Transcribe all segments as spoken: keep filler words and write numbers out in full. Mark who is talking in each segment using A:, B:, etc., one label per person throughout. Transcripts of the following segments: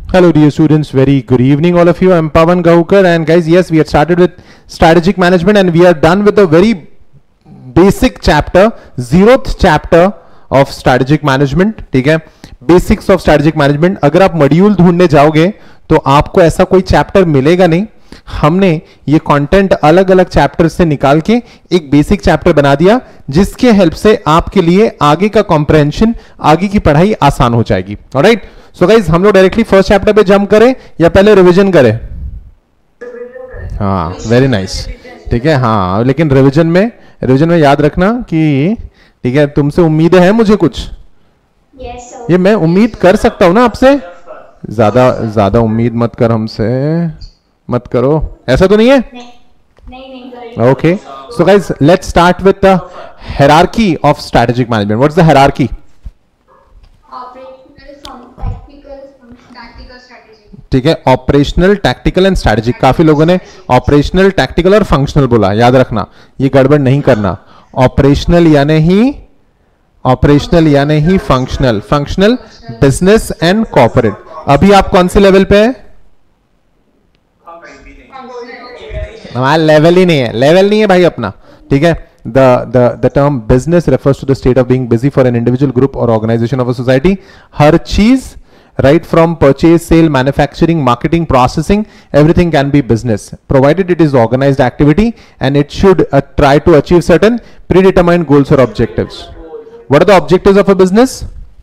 A: Hello dear students, very good evening all of you. I'm Pawan Gahukar, and guys, yes, we had started with strategic management and we are done with a very basic chapter, zeroth chapter of strategic management. ठीक है, basics of strategic management. अगर आप module ढूंढने जाओगे तो आपको ऐसा कोई चैप्टर मिलेगा नहीं. हमने ये कंटेंट अलग अलग चैप्टर से निकाल के एक बेसिक चैप्टर बना दिया, जिसके हेल्प से आपके लिए आगे का कॉम्प्रहेंशन, आगे की पढ़ाई आसान हो जाएगी. ऑलराइट, सो गाइज हम लोग डायरेक्टली फर्स्ट चैप्टर पे जंप करें या पहले रिवीजन करें? हाँ, वेरी नाइस. ठीक है, हाँ, लेकिन रिवीजन में रिवीजन में याद रखना कि ठीक है, तुमसे उम्मीदें हैं मुझे कुछ. yes, ये मैं उम्मीद कर सकता हूं ना आपसे. ज्यादा ज्यादा उम्मीद मत कर हमसे, मत करो. ऐसा तो नहीं है? नहीं नहीं. Okay, so guys let's start with the hierarchy of strategic management. What is the hierarchy? ठीक है, ऑपरेशनल, टैक्टिकल एंड स्ट्रैटेजिक. काफी लोगों ने ऑपरेशनल, टैक्टिकल और फंक्शनल बोला. याद रखना, ये गड़बड़ नहीं करना. ऑपरेशनल यानी ही ऑपरेशनल यानी ही functional. Functional business and corporate. अभी आप कौन से लेवल पे है? हमारा लेवल ही नहीं है, लेवल नहीं है भाई अपना. ठीक है, the the the term business refers to the state of being busy for an individual, group or organization of a society. हर चीज, right from purchase, sale, manufacturing, marketing, processing, everything can be business, provided it is organized activity and it should uh, try to achieve certain predetermined goals or objectives. What are the objectives of a business?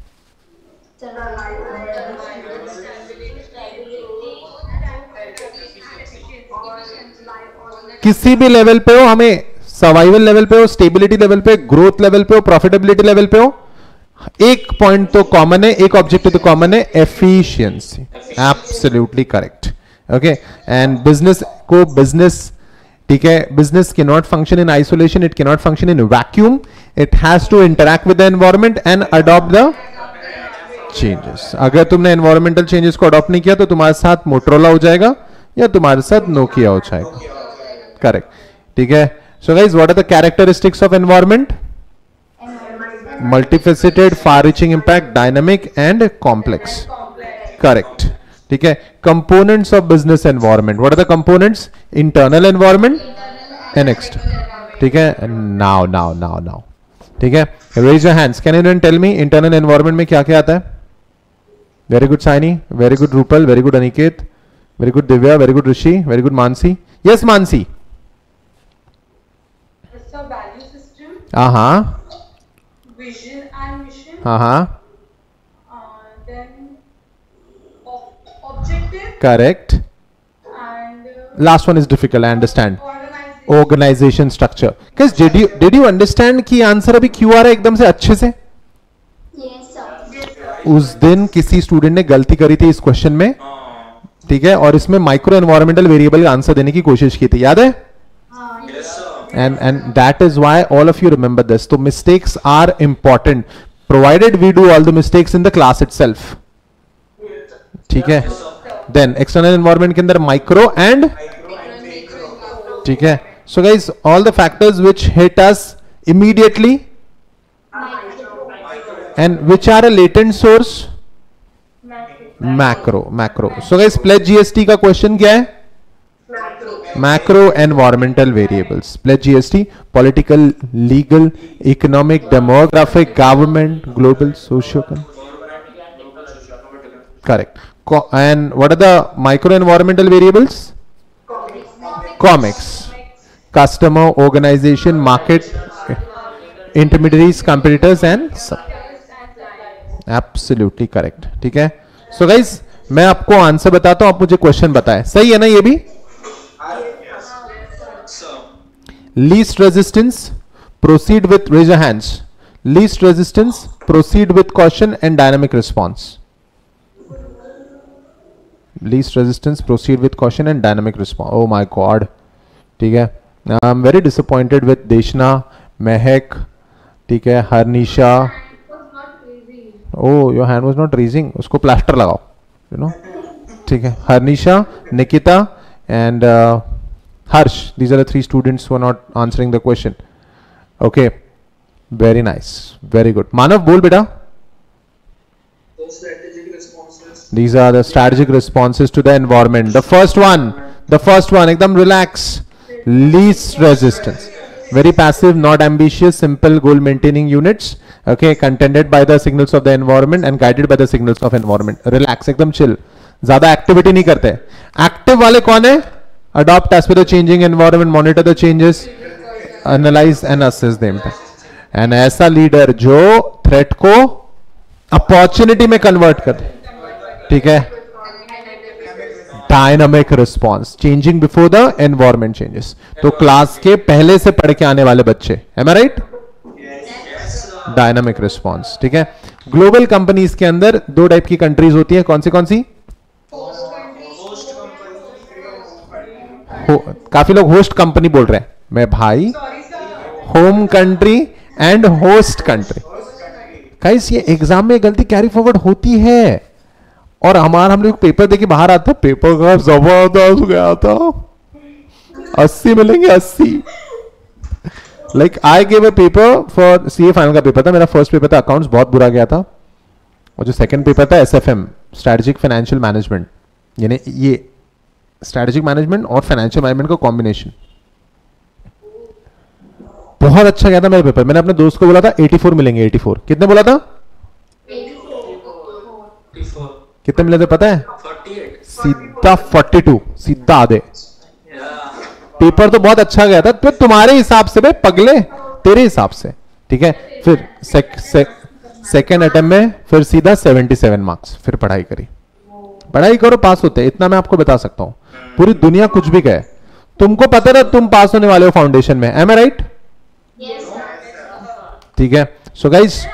A: किसी भी level पे हो, हमें survival level पे हो, stability level पे, growth level पे हो, प्रॉफिटेबिलिटी लेवल पे हो, एक पॉइंट तो कॉमन है, एक ऑब्जेक्टिव तो कॉमन है, efficiency. Absolutely correct. Okay, and business को बिजनेस, ठीक है, business can not function in isolation, it can not function in vacuum. It has to interact with the environment and adopt the changes. अगर तुमने environmental changes को adopt नहीं किया तो तुम्हारे साथ मोटरोला हो जाएगा या तुम्हारे साथ नोकिया हो जाएगा. करेक्ट. ठीक है, so guys, what are the characteristics of environment? Multifaceted, far-reaching impact, dynamic and complex. Correct. ठीक है. Components of business environment. What are the components? Internal environment and external. ठीक है. Now, now, now, now. ठीक है. Raise your hands. Can anyone tell me internal environment में क्या क्या आता है? Very good, Saini. Very good, Rupal. Very good, Aniket. Very good, Divya. Very good, Rishi. Very good, Mansi. Yes, Mansi.
B: It's a value system.
A: Uh huh.
B: Vision and mission.
A: Uh-huh.
B: Uh, then ob- objective.
A: Correct.
B: And uh,
A: Last one is difficult, I understand.
B: organization.
A: Organization structure. Guys, did you did you understand कि answer अभी क्यों आ रहा है एकदम से अच्छे से?
B: Yes, sir.
A: उस दिन किसी स्टूडेंट ने गलती करी थी इस क्वेश्चन में, ठीक है, और इसमें माइक्रो एनवायरमेंटल वेरिएबल का आंसर देने की कोशिश की थी. याद है? And and that is why all of you remember this. So mistakes are important, provided we do all the mistakes in the class itself. ठीक है. Then external environment के अंदर micro and ठीक है. So guys, all the factors which hit us immediately and which are a latent source, macro. Macro. So guys, pledge G S T का question क्या है? Macro environmental variables. Pledge G S T, political, legal, economic, demographic, government, global, social. Correct. Co and what are the micro environmental variables? Comics. Customer, organization, market, intermediaries, competitors and sub. Absolutely correct. ठीक है. So guys, मैं आपको answer बताता हूं, आप मुझे question बताएं. सही है ना ये भी? Least resistance, proceed with, raise your hands. Least resistance, proceed with caution and dynamic response. Least resistance, proceed with caution and dynamic response. Oh my God. ठीक है. I'm very disappointed with Deshna, Mehak. ठीक है. Harnisha. Oh, your hand was not raising. उसको plaster लगाओ. You know. ठीक है. Harnisha, Nikita and uh, Harsh. These are the three students who are not answering the question. Okay. Very nice. Very good. Manav, बोल बेटा.
C: strategic responses.
A: These are the strategic responses to the environment. The first one, the first one, एकदम relax, least resistance, very passive, not ambitious, simple goal maintaining units. Okay, contended by the signals of the environment and guided by the signals of environment. Relax, एकदम chill. ज़्यादा activity नहीं करते. Active वाले कौन है? Adopt as per the changing environment, monitor the changes, analyze and assess the impact. And ऐसा leader जो threat को opportunity में convert कर दे. ठीक है? Dynamic response, changing before the environment changes. तो क्लास के पहले से पढ़ के आने वाले बच्चे, am I right? Dynamic response. ठीक है. ग्लोबल कंपनीज के अंदर दो टाइप की कंट्रीज होती है. कौन सी कौन सी? हो, काफी लोग होस्ट कंपनी बोल रहे हैं. मैं भाई home country and host country. Guys ये एग्जाम में गलती कैरी फॉरवर्ड होती है और हमारा हम लोग पेपर देके बाहर आता है. पेपर का जबरदस्त गया था. अस्सी मिलेंगे अस्सी. Like I gave a paper for CA final का पेपर था. मेरा फर्स्ट पेपर था अकाउंट्स, बहुत बुरा गया था. और जो सेकंड पेपर था एसएफएम, स्ट्रेटेजिक फाइनेंशियल मैनेजमेंट, यानी ये स्ट्रेटेजिक मैनेजमेंट और फाइनेंशियल मैनेजमेंट का कॉम्बिनेशन. बहुत अच्छा गया था मेरा पेपर. मैंने अपने दोस्त को बोला था चौरासी मिलेंगे. चौरासी कितने बोला था? कितने मिले थे पता है? सीधा बयालीस, सीधा आधे. पेपर तो बहुत अच्छा गया था. तो तुम्हारे हिसाब से भाई पगले, तेरे हिसाब से. ठीक है. फिर सेक, सेक, सेकेंड अटेम्प्ट में फिर सीधा सतहत्तर मार्क्स. फिर पढ़ाई करी. पढ़ाई करो, पास होते हैं. इतना मैं आपको बता सकता हूं. पूरी दुनिया कुछ भी कहे, तुमको पता है तुम पास होने वाले हो फाउंडेशन में. Am I right? ठीक है. सो गाइस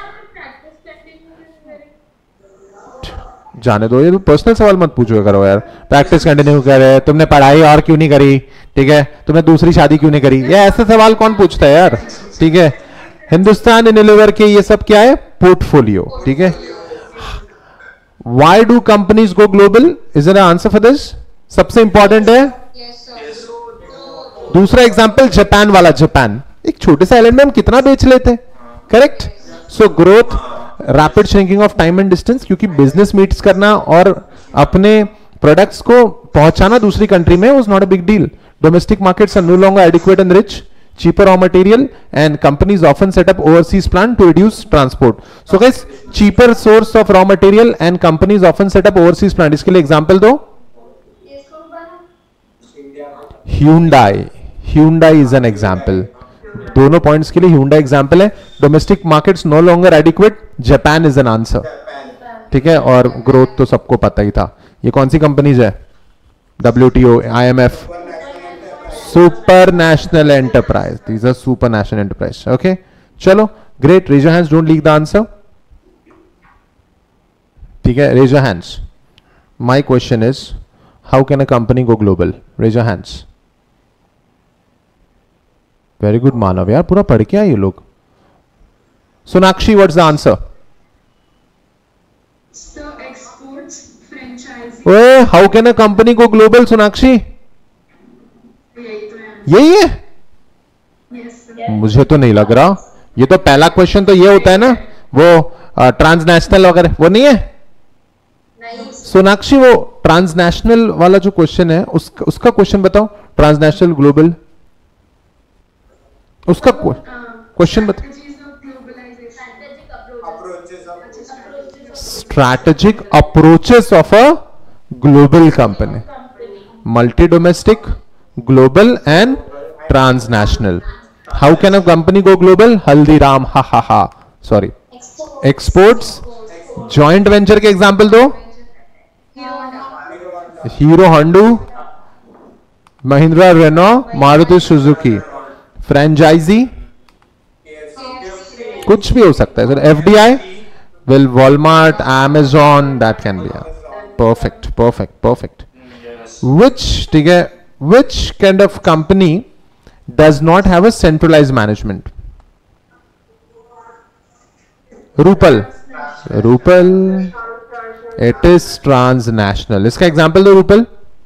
A: जाने दो, ये पर्सनल सवाल मत पूछो करो यार. प्रैक्टिस कंटिन्यू करे, तुमने पढ़ाई और क्यों नहीं करी? ठीक है. तुमने दूसरी शादी क्यों नहीं करी? ये ऐसे सवाल कौन पूछता है यार? ठीक है. हिंदुस्तान यूनिलीवर के ये सब क्या है? पोर्टफोलियो. ठीक है. Why do companies go global? Is there answer for this? सबसे इंपॉर्टेंट है. दूसरा एग्जांपल जापान वाला. जापान एक छोटे से आइलैंड में हम कितना बेच लेते हैं. Correct. So growth, rapid shrinking of time and distance, क्योंकि बिजनेस मीट्स करना और अपने प्रोडक्ट्स को पहुंचाना दूसरी कंट्री में was not a big deal. Domestic markets are no longer adequate and rich, cheaper raw material, and companies often set up overseas plant to reduce transport. So guys, cheaper source of raw material and companies often set up overseas plant. इसके लिए example दो. Hyundai. Hyundai is an example. दोनों points के लिए Hyundai example है. Domestic markets no longer adequate, Japan is an answer. ठीक है. और ग्रोथ तो सबको पता ही था. ये कौन सी कंपनीज है? WTO, IMF, super national enterprise. These are super national enterprise. Okay, चलो great. Raise your hands, don't leak the answer. ठीक है. Raise your hands. My question is how can a company go global? Raise your hands. Very good Manav यार, पूरा पढ़ के आए ये लोग. Sonakshi, what's the answer? ओए, how can a company go global? Sonakshi यही है? yes, मुझे तो नहीं लग रहा. ये तो पहला क्वेश्चन तो ये होता है ना, वो ट्रांसनेशनल वगैरह, वो नहीं है? नहीं. सोनाक्षी वो ट्रांसनेशनल वाला जो क्वेश्चन है उसका उसका क्वेश्चन बताओ. ट्रांसनेशनल ग्लोबल, उसका क्वेश्चन बताओ. Strategic approaches of a global company. Multi domestic, global and transnational. How can a company go global? Haldiram, ha ha ha. Sorry. Exports. Joint venture के example दो. Hero Honda, Mahindra Renault, Maruti Suzuki. Franchisee. कुछ भी हो सकता है. F D I, well, Walmart, Amazon, that can be. Perfect, perfect, perfect. Which, ठीक है, which kind of company does not have a centralized management? Rupal. Rupal. It is transnational. इसका example दो. Rupal.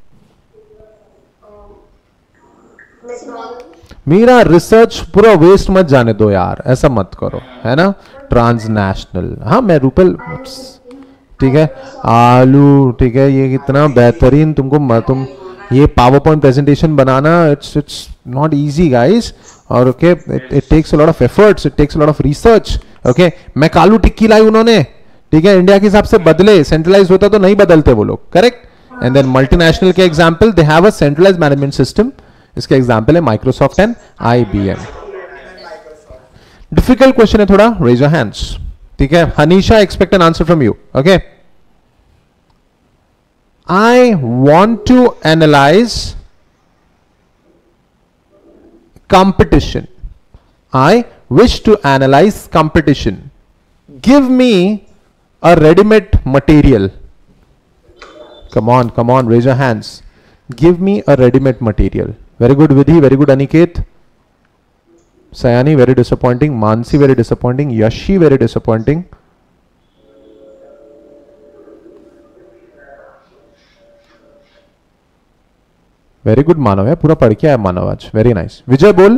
A: मेरा रिसर्च पूरा waste मत जाने दो यार, ऐसा मत करो, है ना. ट्रांसनेशनल. हाँ, मैं रूपल ठीक है, आलू, ठीक है, ये कितना बेहतरीन तुमको म, तुम ये पावर पॉइंट प्रेजेंटेशन बनाना, it's it's not easy guys, और okay it takes a lot of efforts, it takes a lot of research. Okay, मैं कालू टिक्की लाई उन्होंने, ठीक है, इंडिया के हिसाब से बदले, सेंट्रलाइज होता तो नहीं बदलते वो लोग, करेक्ट. एंड देन मल्टीनेशनल के example, they have a centralised management system. इसके एग्जांपल है Microsoft and IBM. Difficult question है थोड़ा, रेज योर हैंड्स. ठीक है, Hanisha expect an answer from you. Okay, I want to analyze competition. I wish to analyze competition. Give me a ready-made material. Come on, come on, raise your hands. Give me a ready-made material. Very good, Vidhi. Very good, Aniket. Sayani, very disappointing. Mansi, very disappointing. Yashi, very disappointing. Very good Manav है, पूरा पढ़ के आया मानव आज, very nice. विजय बोल.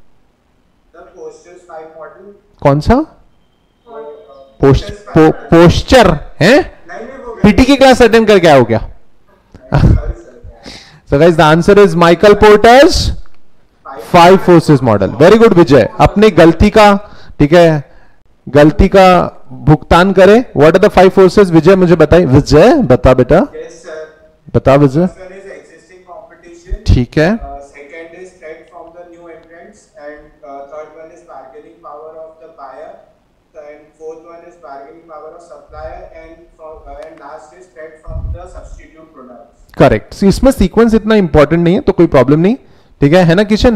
A: कौन सा post, पो, पोस्चर है? पीटी की क्लास अटेंड करके आया हो क्या? So guys the answer is Michael Porter's five forces model. Very good Vijay, अपनी गलती का, ठीक है, गलती का भुगतान करे. What are the five forces? Vijay मुझे बताइए. विजय बता बेटा, बता विजय. ठीक है,
C: second is threat from the new entrants and third one is bargaining power of the buyer and fourth one is bargaining power of supplier and and last is threat from the substitute products.
A: Correct. इसमें sequence इतना important नहीं है तो कोई problem नहीं, ठीक है, है ना Kishan?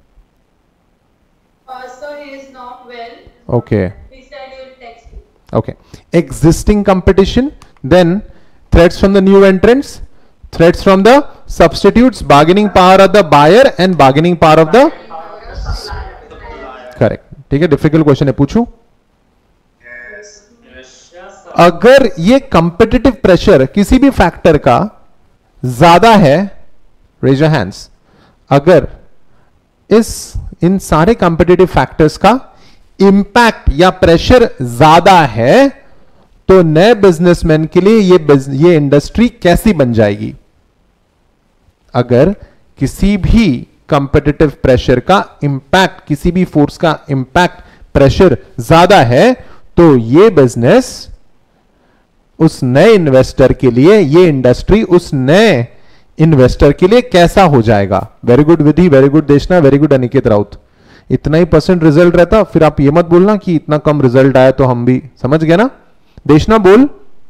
B: So he is not well.
A: Okay,
B: He said he will text you.
A: okay. Existing competition, then threats from the new entrants, threats from the substitutes, bargaining power of the buyer and bargaining power of the, correct. ठीक है, difficult question है, पूछूं? अगर ये competitive pressure किसी भी factor का ज्यादा है, रेज योर हैंड्स. अगर इस इन सारे कंपिटिटिव फैक्टर्स का इंपैक्ट या प्रेशर ज्यादा है, तो नए बिजनेसमैन के लिए ये ये इंडस्ट्री कैसी बन जाएगी? अगर किसी भी कंपिटिटिव प्रेशर का इंपैक्ट, किसी भी फोर्स का इंपैक्ट, प्रेशर ज्यादा है, तो ये बिजनेस उस नए इन्वेस्टर के लिए, ये इंडस्ट्री उस नए इन्वेस्टर के लिए कैसा हो जाएगा? Very good Vidhi, very good Deshna, very good Aniket Raut. इतना ही परसेंट रिजल्ट रहता, फिर आप ये मत बोलना कि इतना कम रिजल्ट आया तो हम भी, समझ गए ना? देशना बोल.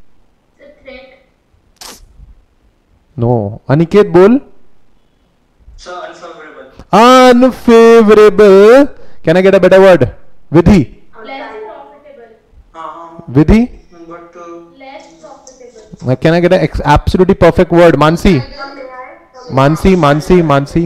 A: नो. अनिकेत बोल. Unfavorable. Can I get a better word? Vidhi.
B: Less profitable.
A: Vidhi.
C: But uh,
B: Less profitable.
A: Can I get an ex- absolutely perfect word? Mansi. Mansi. Mansi. Mansi.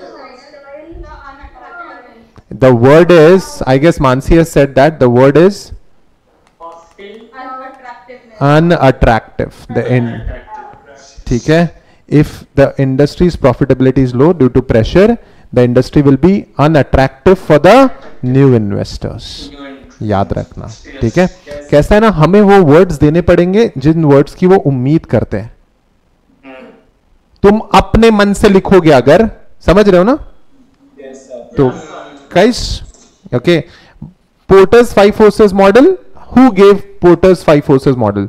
A: The word is, I guess Mansi has said that the word is
B: Unattractiveness.
A: unattractive. The end. ठीक है. If the industry's profitability is low due to pressure, the industry will be unattractive for the new investors. याद रखना, ठीक है? कैसा है ना, हमें वो वर्ड्स देने पड़ेंगे जिन वर्ड्स की वो उम्मीद करते हैं. तुम अपने मन से लिखोगे अगर, समझ रहे हो ना?
C: yes sir.
A: तो guys, okay, Porter's five forces model. Who gave Porter's five forces model?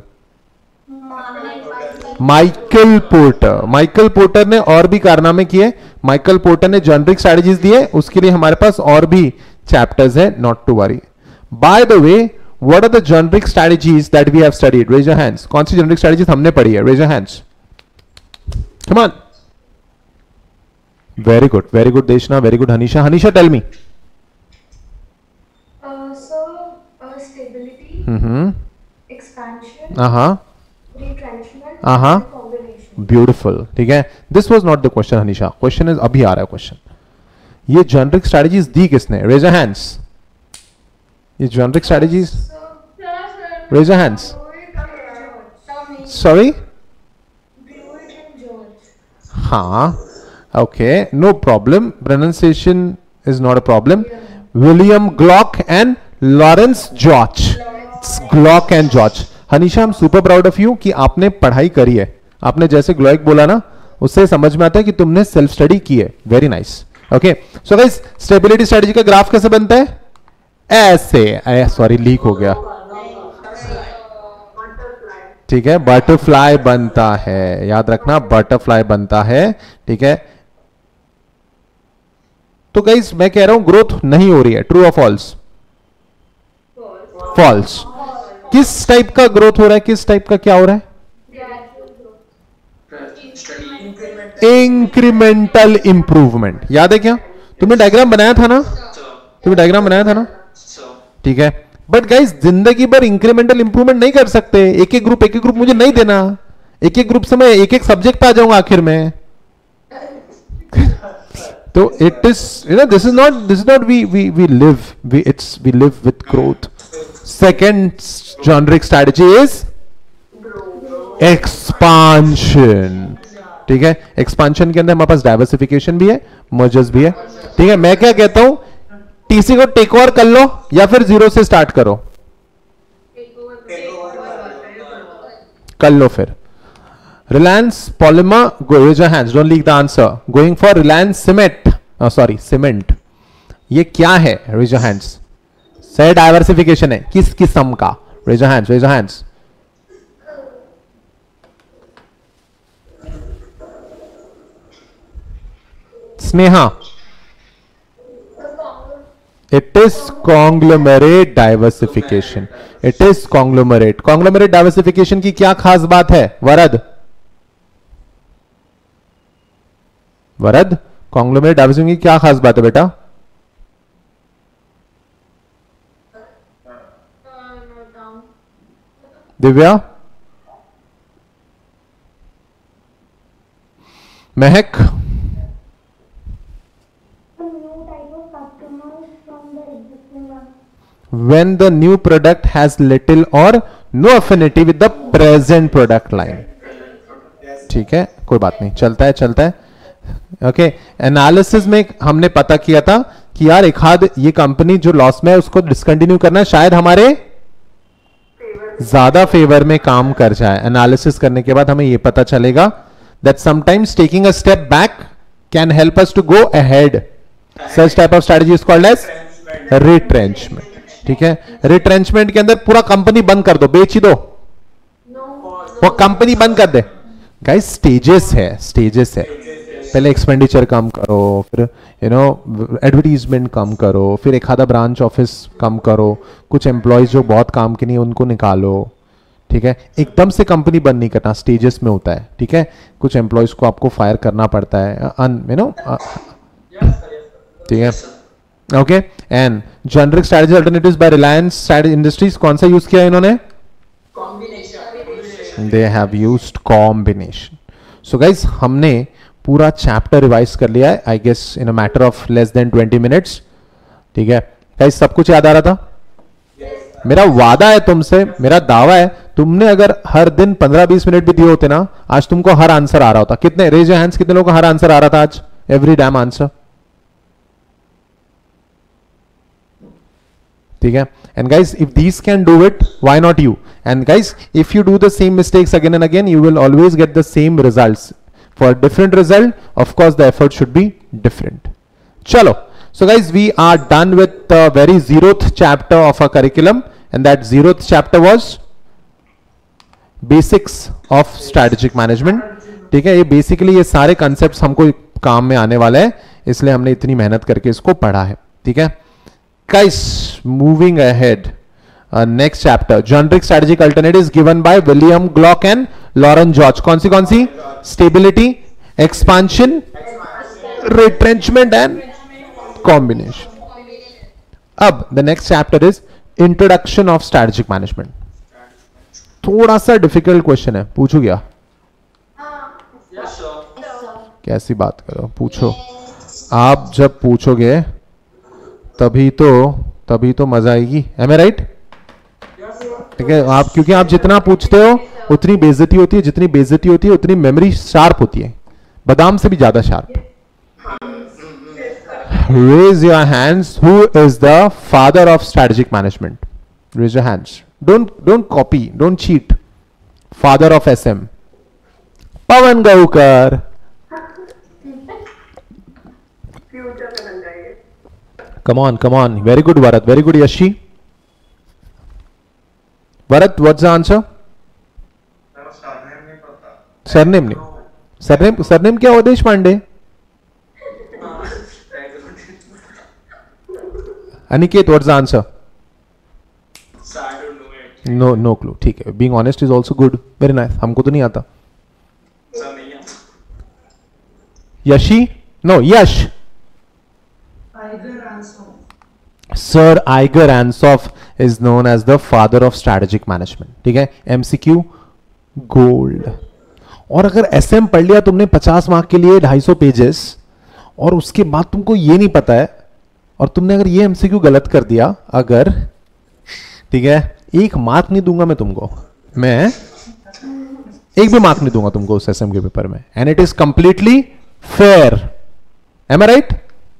A: Michael Porter. Michael Porter ने और भी कारनामे किए. माइकल पोर्टर ने जेनरिक स्ट्रेटजीज दिए, उसके लिए हमारे पास और भी चैप्टर्स है, not to worry. By the way, what are the generic strategies that we have studied? Raise your hands. कौन सी जेनरिक स्ट्रेटजीज हमने पढ़ी है? Raise your hands. Come on. Very good, very good Deshna, very good Hanisha. Hanisha tell me.
D: Uh, so, uh, stability,
A: hmm.
D: expansion,
A: हाँ,
D: retrenchment,
A: Uh-huh.
D: and combination.
A: Beautiful. ठीक है, this was not the question Hanisha. Question is, अभी आ रहा है question. ये generic strategies दी किसने? Raise your hands. ये generic strategies,
D: So,
A: raise your hands.
D: Buick and George.
A: Sorry.
D: Buick and George.
A: हाँ, okay, no problem. Pronunciation is not a problem. William Glueck and Lawrence George. Glueck and George. Anisha, I am super proud of you कि आपने पढ़ाई करी है. आपने जैसे ग्लोइक बोला ना, उससे समझ में आता है कि तुमने सेल्फ स्टडी की है. Very nice. Okay, so guys, stability strategy का ग्राफ कैसे बनता है? ऐसे. सॉरी, लीक हो गया. ठीक है, बटरफ्लाई बनता है. याद रखना, बटरफ्लाई बनता है. ठीक है, तो गाइस मैं कह रहा हूं ग्रोथ नहीं हो रही है. ट्रू और फॉल्स? फॉल्स. किस टाइप का ग्रोथ हो रहा है? किस टाइप का क्या हो रहा है? Incremental improvement. याद है क्या? तुमने डायग्राम बनाया था ना? तुमने डायग्राम बनाया था ना? ठीक है, बट गाइस जिंदगी भर इंक्रीमेंटल इंप्रूवमेंट नहीं कर सकते. एक एक ग्रुप एक एक ग्रुप मुझे नहीं देना. एक एक ग्रुप से मैं एक एक सब्जेक्ट पे आ जाऊंगा आखिर में. तो it is, you know, this is not this is not we we we live we it's we live with growth. Second generic strategy is expansion. ठीक है, एक्सपांशन के अंदर हमारे पास डाइवर्सिफिकेशन भी है, मर्जर्स भी है. ठीक है, मैं क्या कहता हूं, टीसी को टेक ओवर कर लो या फिर जीरो से स्टार्ट करो. कर लो फिर. Reliance polymer, go raise your hands, don't leak the answer. Going for Reliance cement, sorry cement. ये क्या है? Raise your hands. सही डाइवर्सिफिकेशन है. किस किस्म का? Raise your hands, raise your hands. Sneha, it is conglomerate diversification. It is conglomerate. Conglomerate diversification की क्या खास बात है? वरद, वरद, conglomerate diversification की क्या खास बात है बेटा? दिव्या, महक, when the new product has little or no affinity with the present product line. ठीक है, कोई बात नहीं, चलता है चलता है. ओके, एनालिसिस में हमने पता किया था कि यार एक आध ये कंपनी जो लॉस में है उसको डिसकंटिन्यू करना है, शायद हमारे ज्यादा फेवर में काम कर जाए. एनालिसिस करने के बाद हमें ये पता चलेगा that sometimes taking a step back can help us to go ahead. Such type of strategy is called as retrenchment. ठीक है, रिट्रेंचमेंट के अंदर पूरा कंपनी बंद कर दो, बेच ही दो, वो कंपनी बंद कर दे. गाइस स्टेजेस है, स्टेजेस है. पहले एक्सपेंडिचर कम करो, फिर यू नो एडवर्टीजमेंट कम करो, फिर एक आधा ब्रांच ऑफिस कम करो, कुछ एम्प्लॉयज जो बहुत काम के नहीं उनको निकालो. ठीक है, एकदम से कंपनी बंद नहीं करना, स्टेजेस में होता है. ठीक है, कुछ एम्प्लॉयज को आपको फायर करना पड़ता है, यू नो. ठीक है, okay. And generic strategy alternatives by Reliance Industries, कौन सा यूज किया इन्होंने? They have used combination. So guys हमने पूरा चैप्टर रिवाइज कर लिया है, I guess in a matter of less than twenty minutes. ठीक है गाइस, सब कुछ याद आ रहा था? yes, मेरा वादा है तुमसे, मेरा दावा है, तुमने अगर हर दिन पंद्रह बीस मिनट भी दिए होते ना, आज तुमको हर आंसर आ रहा होता. कितने रेज योर हैंड्स, कितने लोगों को हर आंसर आ रहा था आज? Every damn answer. ठीक है, and guys if these can do it, why not you? And guys if you do the same mistakes again and again, you will always get the same results. For different result, of course the effort should be different. Chalo, so guys we are done with the very zeroth chapter of our curriculum, and that zeroth chapter was basics of strategic management. ठीक है, ये basically ये सारे concepts हमको काम में आने वाले हैं, इसलिए हमने इतनी मेहनत करके इसको पढ़ा है. ठीक है guys, moving ahead, uh, next chapter, generic strategic alternatives given by William Glock and Lauren George. कौन सी कौन सी? Stability, expansion, retrenchment and combination. अब the next chapter is introduction of strategic management. थोड़ा सा difficult question है, पूछू क्या? कैसी बात करो, पूछो. आप जब पूछोगे तभी तो तभी तो मजा आएगी. Am I right? ठीक है, आप क्योंकि आप जितना पूछते हो उतनी बेइज्जती होती है, जितनी बेइज्जती होती है उतनी मेमोरी शार्प होती है, बादाम से भी ज्यादा sharp. Raise your hands, who is the father of strategic management? Raise your hands. Don't don't copy, don't cheat. Father of S M Pawan Gaukar. Come on come on. Very good Bharat, very good Yashi. Bharat, what's the answer? Surname नहीं. Surname surname क्या हुआ Desh Pandey? Aniket, what's the answer? No no clue. ठीक है, being honest is also good. Very nice. हमको तो नहीं आता. Yashi, no Yash. Sir Igor Ansoff is known as the father of strategic management. ठीक है, एमसीक्यू गोल्ड. और अगर एसएम पढ़ लिया तुमने पचास मार्क के लिए ढाई सौ पेजेस, और उसके बाद तुमको ये नहीं पता है, और तुमने अगर ये एमसीक्यू गलत कर दिया, अगर, ठीक है, एक मार्क नहीं दूंगा मैं तुमको. मैं एक भी मार्क नहीं दूंगा तुमको उस एसएम के पेपर में. And it is completely fair. Am I right?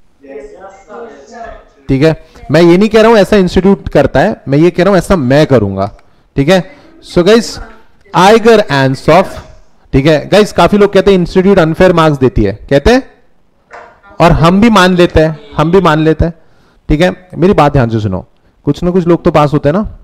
A: ठीक है, मैं ये नहीं कह रहा हूं ऐसा इंस्टीट्यूट करता है, मैं ये कह रहा हूं ऐसा मैं करूंगा. ठीक है, सो गाइस आइगर एंसॉफ. ठीक है गाइस, काफी लोग कहते हैं इंस्टीट्यूट अनफेयर मार्क्स देती है, कहते हैं, और हम भी मान लेते हैं, हम भी मान लेते हैं. ठीक है, मेरी बात ध्यान से सुनो. कुछ ना कुछ लोग तो पास होते हैं ना,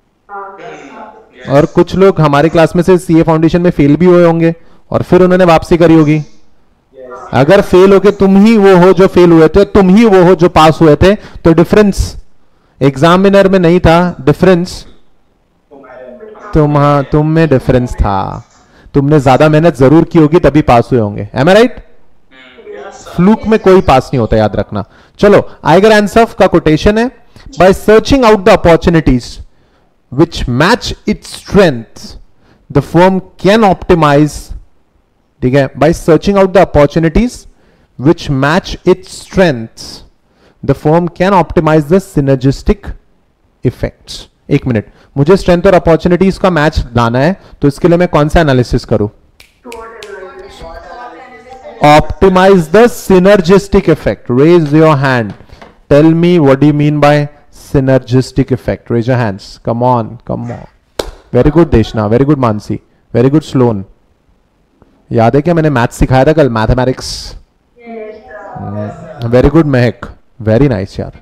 A: और कुछ लोग हमारे क्लास में से सीए फाउंडेशन में फेल भी हुए होंगे, और फिर उन्होंने वापसी करी होगी. अगर फेल होके तुम ही वो हो जो फेल हुए थे, तुम ही वो हो जो पास हुए थे, तो डिफरेंस एग्जामिनर में नहीं था, डिफरेंस तुम तुम में डिफरेंस था. तुमने ज्यादा मेहनत जरूर की होगी तभी पास हुए होंगे. M I right? फ्लूक में कोई पास नहीं होता, याद रखना. चलो, आइगर एंसॉफ का कोटेशन है, by searching out the opportunities which match its strength the firm can optimise. ठीक है, by searching out the opportunities which match its strength the firm can optimise the synergistic effects. एक minute, मुझे strength और opportunities का match लाना है, तो इसके लिए मैं कौन सा एनालिसिस करूं? Optimise the synergistic effect. Raise your hand. Tell me what do you mean by synergistic effect. Raise your hands. Come on come on. Very good Deshna, very good Mansi, very good स्लोन. याद है क्या मैंने मैथ सिखाया था कल, mathematics? Very good Mahak, very nice यार.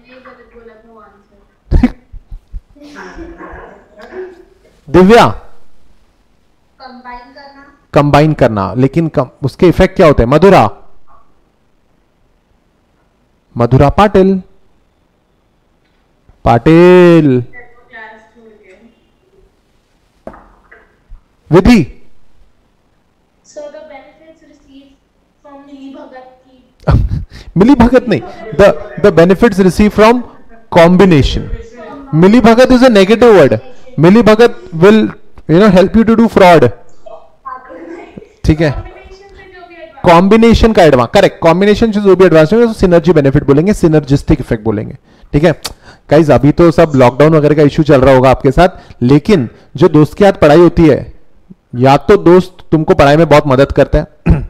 A: Divya,
B: combine करना.
A: कंबाइन करना, लेकिन कम, उसके इफेक्ट क्या होते हैं? मधुरा, मधुरा पाटिल, पाटिल. विधि,
B: So the benefits received from मिली भगत की.
A: मिली भगत नहीं, the the benefits receive from combination. मिली भगत इज अ नेगेटिव वर्ड. मिली भगत will you know help you to do fraud. ठीक है, कॉम्बिनेशन का एडवांस, करेक्ट. कॉम्बिनेशन से जो भी एडवांस होगा सिनर्जी बेनिफिट बोलेंगे, सिनर्जिस्टिक इफेक्ट बोलेंगे. ठीक है गाइस, अभी तो सब लॉकडाउन वगैरह का इश्यू चल रहा होगा आपके साथ, लेकिन जो दोस्त के साथ पढ़ाई होती है, या तो दोस्त तुमको पढ़ाई में बहुत मदद करते हैं,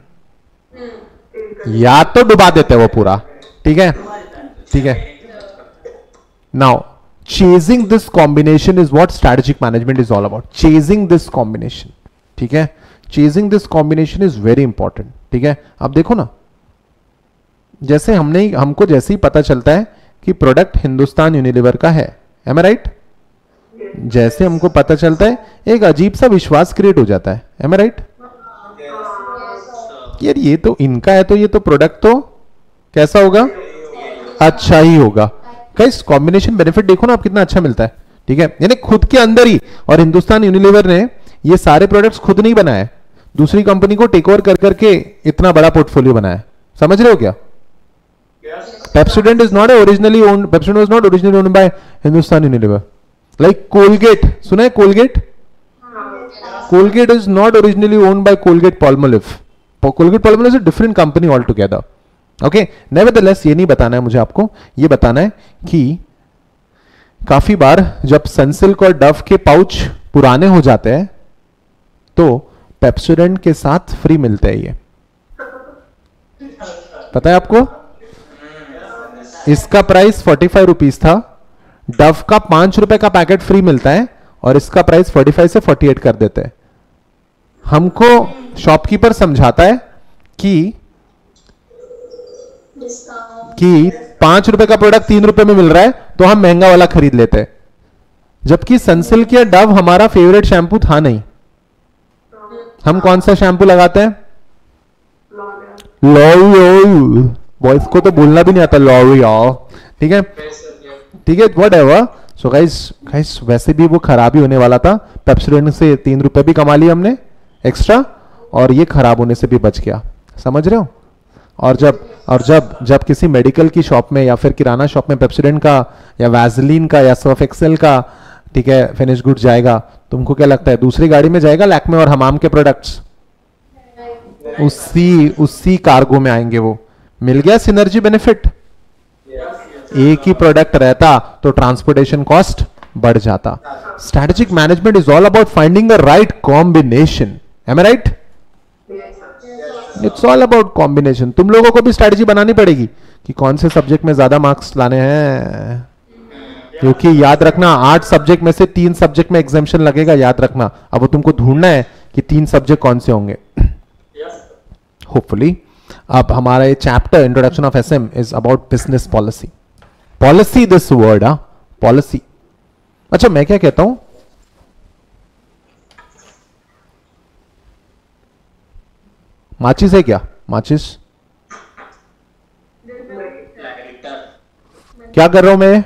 A: या तो डुबा देते हैं वो पूरा. ठीक है, ठीक है. Now chasing this combination is what strategic management is all about. Chasing this combination. ठीक है, chasing this combination is very important. ठीक है, अब देखो ना, जैसे हमने हमको जैसे ही पता चलता है कि प्रोडक्ट हिंदुस्तान यूनिलीवर का है, एम आई राइट? जैसे हमको पता चलता है, एक अजीब सा विश्वास क्रिएट हो जाता है, एम आई राइट? यार ये तो इनका है, तो ये तो प्रोडक्ट तो कैसा होगा? अच्छा ही होगा. गाइस, कॉम्बिनेशन बेनिफिट देखो ना आप कितना अच्छा मिलता है. ठीक है, यानी खुद के अंदर ही, और हिंदुस्तान यूनिलीवर ने ये सारे प्रोडक्ट्स खुद नहीं बनाए, दूसरी कंपनी को टेक ओवर कर करके इतना बड़ा पोर्टफोलियो बनाया. समझ रहे हो क्या? Pepsodent is not originally owned, Pepsodent was not originally owned by Hindustan Unilever. Like Colgate, सुना है Colgate? Colgate is not originally owned by Colgate Palmolive. Colgate Palmolive is a different company all together. Okay, nevertheless ये नहीं बताना है मुझे आपको, ये बताना है कि काफी बार जब सनसिल्क और डव के पाउच पुराने हो जाते हैं, तो पेप्सोडेंट के साथ फ्री मिलते हैं. ये पता है आपको? इसका प्राइस फोर्टी फाइव रुपीज था, डव का पांच रुपए का पैकेट फ्री मिलता है, और इसका प्राइस पैंतालीस से अड़तालीस कर देते हैं। हमको शॉपकीपर समझाता है कि कि पांच रुपए का प्रोडक्ट तीन रुपए में मिल रहा है तो हम महंगा वाला खरीद लेते हैं, जबकि सनसिल्क या डव हमारा फेवरेट शैम्पू था नहीं। हम कौन सा शैम्पू लगाते हैं? लॉरियल। बॉयज को तो बोलना भी नहीं आता लॉरियल, ठीक है ठीक है व्हाटएवर। सो गाइस गाइस वैसे भी वो खराब ही होने वाला था। पेप्सोडेंट से तीन रुपए भी कमा लिए हमने एक्स्ट्रा, और ये खराब होने से भी बच गया, समझ रहे हो। और जब और जब जब किसी मेडिकल की शॉप में या फिर किराना शॉप में पेप्सोडेंट का या वैसलीन का या सर्फ एक्सेल का, ठीक है, फिनिश गुड जाएगा, तुमको क्या लगता है दूसरी गाड़ी में जाएगा लैक्मे और हमाम के प्रोडक्ट्स? उसी उसी कार्गो में आएंगे वो। मिल गया सिनर्जी बेनिफिट। एक ही प्रोडक्ट रहता तो ट्रांसपोर्टेशन कॉस्ट बढ़ जाता। Strategic management is all about finding the right combination. Am I right? It's all about combination. तुम लोगों को भी स्ट्रेटेजी बनानी पड़ेगी कि कौन से सब्जेक्ट में ज्यादा मार्क्स लाने हैं, क्योंकि याद रखना आठ सब्जेक्ट में से तीन सब्जेक्ट में एग्जामिशन लगेगा, याद रखना। अब वो तुमको ढूंढना है कि तीन सब्जेक्ट कौन से होंगे। होपफुली अब हमारा ये chapter introduction of SM is about business policy. Policy this word, हा पॉलिसी। अच्छा मैं क्या कहता हूं, माचिस है क्या? माचिस क्या कर रहा हूं मैं?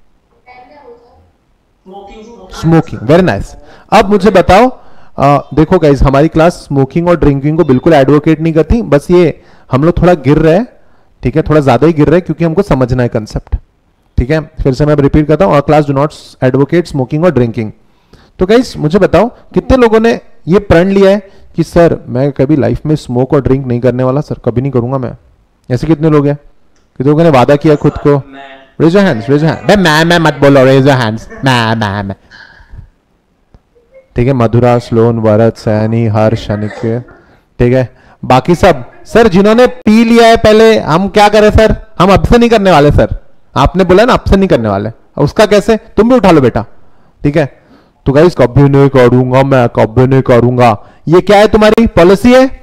A: स्मोकिंग। Very nice. अब मुझे बताओ, आ, देखो गाइज हमारी क्लास स्मोकिंग और ड्रिंकिंग को बिल्कुल एडवोकेट नहीं करती, बस ये हम लोग थोड़ा गिर रहे हैं, ठीक है, थोड़ा ज्यादा ही गिर रहे हैं क्योंकि हमको समझना है कंसेप्ट, ठीक है। फिर से मैं रिपीट करता हूं, और class do not advocate smoking और ड्रिंकिंग। तो गाइज मुझे बताओ कितने लोगों ने ये प्रण लिया है कि सर मैं कभी लाइफ में स्मोक और ड्रिंक नहीं करने वाला, सर कभी नहीं करूंगा मैं? ऐसे कितने लोग हैं? कितने लोगों ने वादा किया खुद को? Raise your hands, raise your hand. मैं मैं मत बोलो, रेज योर हैंड्स। मैं मैं मैं ठीक है, मधुरा, स्लोन, वरद, सैनी, हर्ष, अनिके, ठीक है। बाकी सब सर जिन्होंने पी लिया है पहले, हम क्या करें सर? हम अब से नहीं करने वाले सर। आपने बोला ना अब से नहीं करने वाले, उसका कैसे? तुम भी उठा लो बेटा, ठीक है। तो गाइस कभी नहीं करूंगा मैं, कभी नहीं करूंगा, ये क्या है तुम्हारी पॉलिसी है?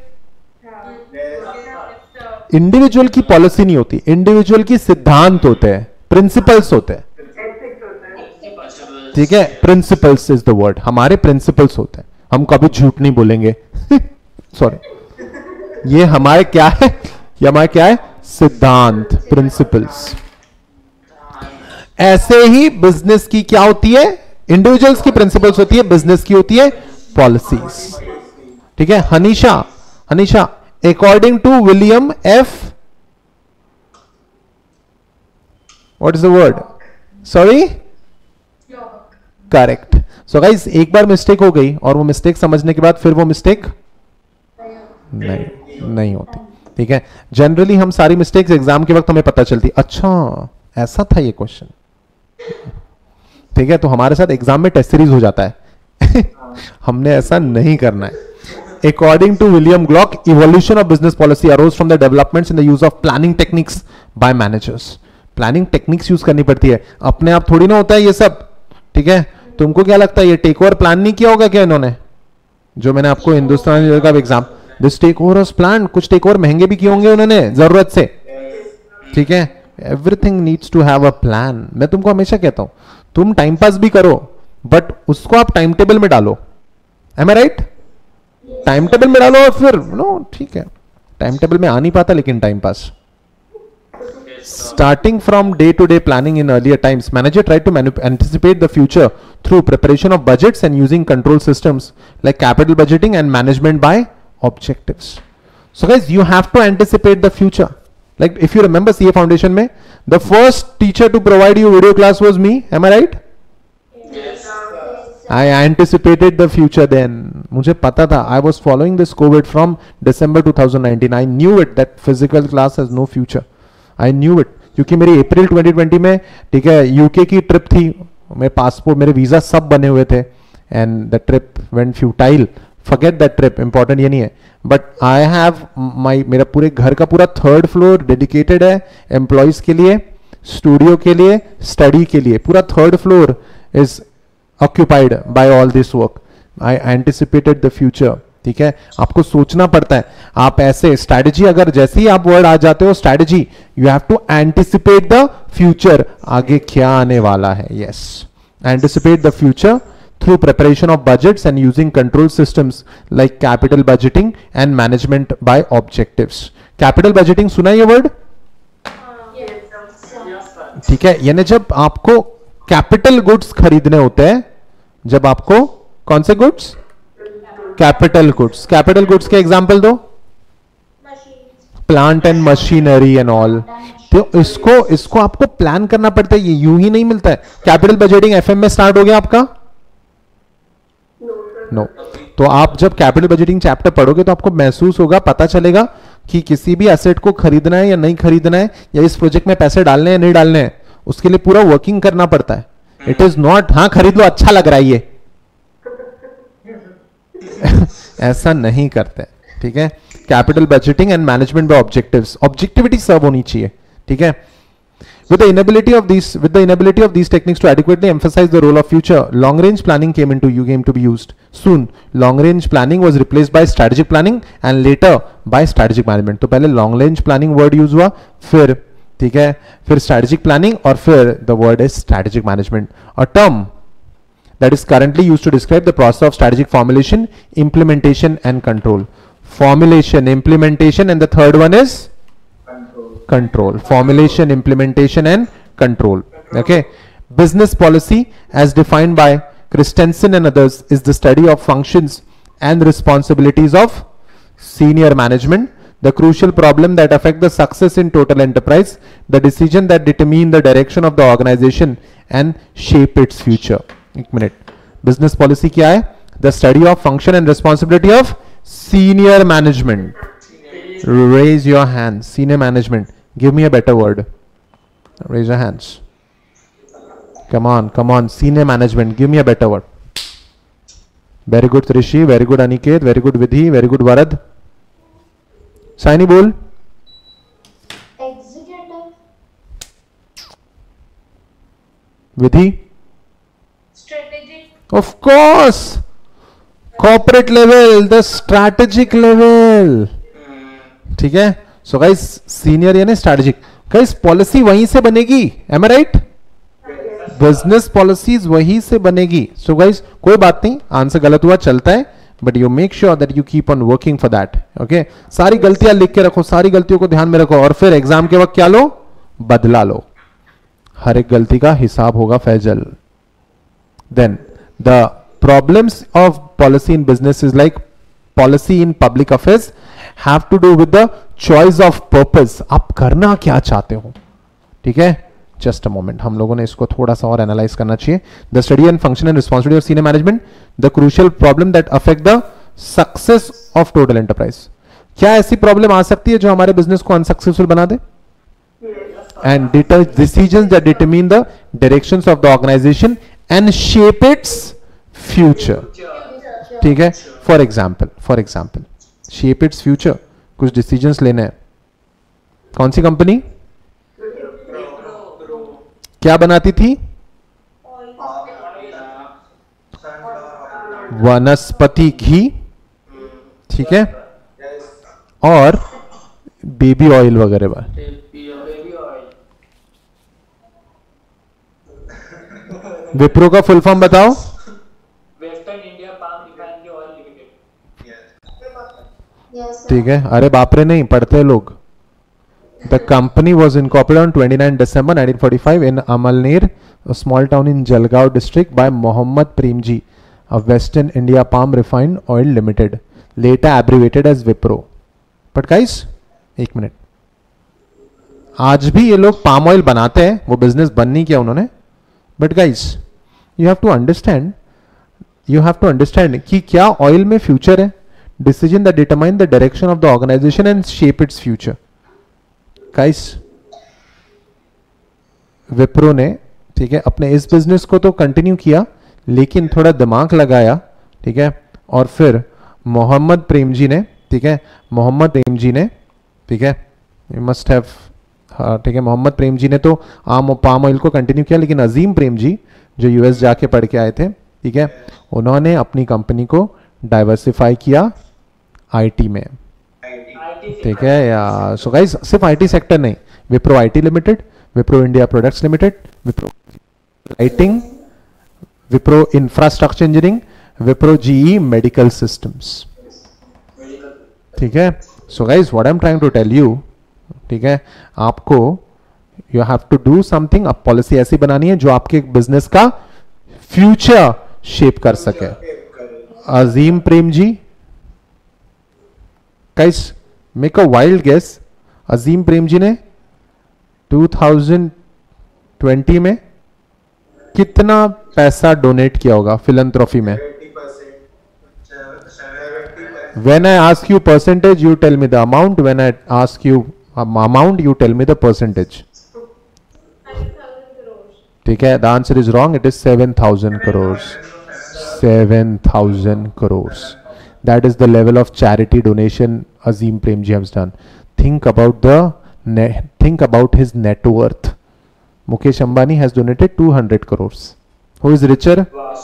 A: इंडिविजुअल की पॉलिसी नहीं होती, इंडिविजुअल की सिद्धांत होते हैं, प्रिंसिपल्स होते हैं, ठीक है। प्रिंसिपल्स इज द वर्ड, हमारे प्रिंसिपल्स होते हैं, हम कभी झूठ नहीं बोलेंगे। सॉरी, ये हमारे क्या है? ये हमारे क्या है? सिद्धांत, प्रिंसिपल्स। ऐसे ही बिजनेस की क्या होती है? इंडिविजुअल्स की प्रिंसिपल्स होती है, बिजनेस की होती है पॉलिसीज, ठीक है। Hanisha, Hanisha according to William F, what is the word? Sorry, correct. So guys एक बार मिस्टेक हो गई और वो मिस्टेक समझने के बाद फिर वो मिस्टेक नहीं नहीं होती, ठीक है। जनरली हम सारी मिस्टेक्स एग्जाम के वक्त हमें पता चलती, अच्छा ऐसा था ये क्वेश्चन, ठीक है। तो हमारे साथ एग्जाम में टेस्ट सीरीज हो जाता है। हमने ऐसा नहीं करना है। According to William Glock, evolution of business policy arose from the developments in the use of planning techniques by managers. Planning techniques use करनी पड़ती है, अपने आप थोड़ी ना होता है ये सब, ठीक है। तुमको क्या लगता है ये टेक ओवर प्लान नहीं किया होगा क्या इन्होंने? जो मैंने आपको हिंदुस्तान का exam, this take over was plan, कुछ टेक ओवर महंगे भी किए होंगे उन्होंने जरूरत से, ठीक है। Everything needs to have a plan. मैं तुमको हमेशा कहता हूं तुम टाइम पास भी करो बट उसको आप टाइम टेबल में डालो। Am I right? Time table में डालो और फिर नो, ठीक है, टाइम टेबल में आ नहीं पाता लेकिन time pass. Starting from day-to-day planning in earlier times, manager tried to anticipate the future through preparation of budgets and using control systems like capital budgeting and management by objectives. So guys, you have to anticipate the future. Like if you remember C A Foundation mein, the first teacher to provide you video class was me. Am I right?
B: Yes.
A: I anticipated the future then. मुझे पता था. I was following this COVID from December twenty nineteen. I knew it that physical class has no future. I knew it क्योंकि मेरी अप्रैल twenty twenty में, ठीक है, UK की trip थी, मेरे पासपोर्ट मेरे वीजा सब बने हुए थे and the trip went futile. Forget that trip, important ये नहीं है, बट आई हैव माई, मेरा पूरे घर का पूरा थर्ड फ्लोर डेडिकेटेड है एम्प्लॉयज के लिए, स्टूडियो के लिए, स्टडी के लिए, पूरा third floor is occupied by all this work. I anticipated the future. ठीक है, आपको सोचना पड़ता है. आप ऐसे स्ट्रैटेजी, अगर जैसे ही आप वर्ड आ जाते हो strategy, you have to anticipate the future, आगे क्या आने वाला है. Yes, anticipate the future through preparation of budgets and using control systems like capital budgeting and management by objectives. Capital budgeting सुना है ये वर्ड? ठीक है, यानी जब आपको कैपिटल गुड्स खरीदने होते हैं, जब आपको कौन से goods? Capital goods. Capital goods के एग्जांपल दो. Plant and machinery and all. तो इसको इसको आपको प्लान करना पड़ता है, ये यूं ही नहीं मिलता है. कैपिटल बजटिंग एफएम में स्टार्ट हो गया आपका? No no. तो आप जब कैपिटल बजटिंग चैप्टर पढ़ोगे तो आपको महसूस होगा, पता चलेगा कि किसी भी एसेट को खरीदना है या नहीं खरीदना है, या इस प्रोजेक्ट में पैसे डालने हैं नहीं डालने हैं, उसके लिए पूरा वर्किंग करना पड़ता है. इट इज नॉट हाँ खरीद लो अच्छा लग रहा है ये ऐसा नहीं करते. ठीक है, capital budgeting and management by objectives. Objectivity सब होनी चाहिए. ठीक है. With the inability of these, with the inability of these techniques to adequately emphasize the role of future, long-range planning came into you came to be used. Soon, long-range planning was replaced by strategic planning and later by strategic management. तो पहले long-range planning word use हुआ, फिर ठीक है, फिर strategic planning और फिर the word is strategic management. A term that is currently used to describe the process of strategic formulation, implementation and control. Formulation, implementation, and the third one is control. Formulation, implementation and control. Okay. Business policy as defined by Christensen and others is the study of functions and responsibilities of senior management, the crucial problem that affect the success in total enterprise, the decision that determine the direction of the organization and shape its future. एक minute. Business policy क्या है? The study of function and responsibility of senior management. Raise your hands. Senior management. Give me a better word. Raise your hands. Come on, come on. Senior management. Give me a better word. Very good, Rishi. Very good, Aniket. Very good, Vidhi. Very good, Varad. Saini, bol.
B: Executive.
A: Vidhi.
B: Strategic.
A: Of course. Corporate level. The strategic level. ठीक है. So guys senior यानी strategic. Guys policy वहीं से बनेगी. Am I right? Business policies वहीं से बनेगी. So guys कोई बात नहीं, आंसर गलत हुआ चलता है, but you make sure that you keep on working for that. Okay, सारी गलतियां लिख के रखो, सारी गलतियों को ध्यान में रखो, और फिर एग्जाम के वक्त क्या लो? बदला लो. हर एक गलती का हिसाब होगा Faisal. Then the problems of policy in business is like policy in public affairs have to do with the choice of purpose. आप करना क्या चाहते हो. ठीक है, जस्ट अ मोमेंट, हम लोगों ने इसको थोड़ा सा और एनालाइज करना चाहिए. The study and function and responsibility of senior management, the crucial problem that affect the success of total enterprise. क्या ऐसी प्रॉब्लम आ सकती है जो हमारे बिजनेस को अनसक्सेसफुल बना दे? And decisions that determine the directions of the organisation and shape its future. ठीक है, for example for example shape its future, कुछ डिसीजंस लेने हैं. कौन सी कंपनी क्या बनाती थी? वनस्पति घी. ठीक है, और बेबी ऑयल वगैरह. विप्रो का फुल फॉर्म बताओ. ठीक है, अरे बापरे नहीं पढ़ते लोग. The company was incorporated on twenty-ninth December nineteen forty-five in Amalner, a small town in Jalgaon district, by Mohammed Premji, a Western India Palm Refined Oil Limited, later abbreviated as Wipro. But guys, एक मिनट, आज भी ये लोग palm oil बनाते हैं, वो business बंद नहीं किया उन्होंने. But guys you have to understand you have to understand कि क्या ऑयल में फ्यूचर है. Decision that determine the direction of the organization and shape its future. Guys, Wipro ने ठीक है अपने इस बिजनेस को तो कंटिन्यू किया, लेकिन थोड़ा दिमाग लगाया. ठीक है, और फिर मोहम्मद प्रेमजी ने ठीक है मोहम्मद प्रेमजी ने ठीक है यू मस्ट हैव ठीक है मोहम्मद प्रेमजी ने तो आम पाम ऑयल को कंटिन्यू किया, लेकिन अजीम प्रेमजी जो यूएस जाके पढ़ के आए थे ठीक है, उन्होंने अपनी कंपनी को डाइवर्सिफाई किया आईटी में, ठीक है। या सो गाइस सिर्फ आईटी सेक्टर नहीं, Wipro IT limited, Wipro India products limited, Wipro lighting, Wipro infrastructure engineering, Wipro GE medical systems, ठीक है। So guys what I am trying to tell you, ठीक है, आपको you have to do something, अब पॉलिसी ऐसी बनानी है जो आपके बिजनेस का फ्यूचर शेप कर सके। Azim Premji, guys make a wild guess, Azim Premji ने टू थाउजेंड ट्वेंटी में कितना पैसा डोनेट किया होगा फिलैंथ्रोपी में? When I ask you percentage, you tell me the amount. When I ask you um, amount, you tell me the percentage. ठीक है, the answer is wrong. It is seven thousand crores. seven thousand crores. That is the level of charity donation Azim Premji has done. Think about the net, think about his net worth. Mukesh Ambani has donated two hundred crores. Who is richer?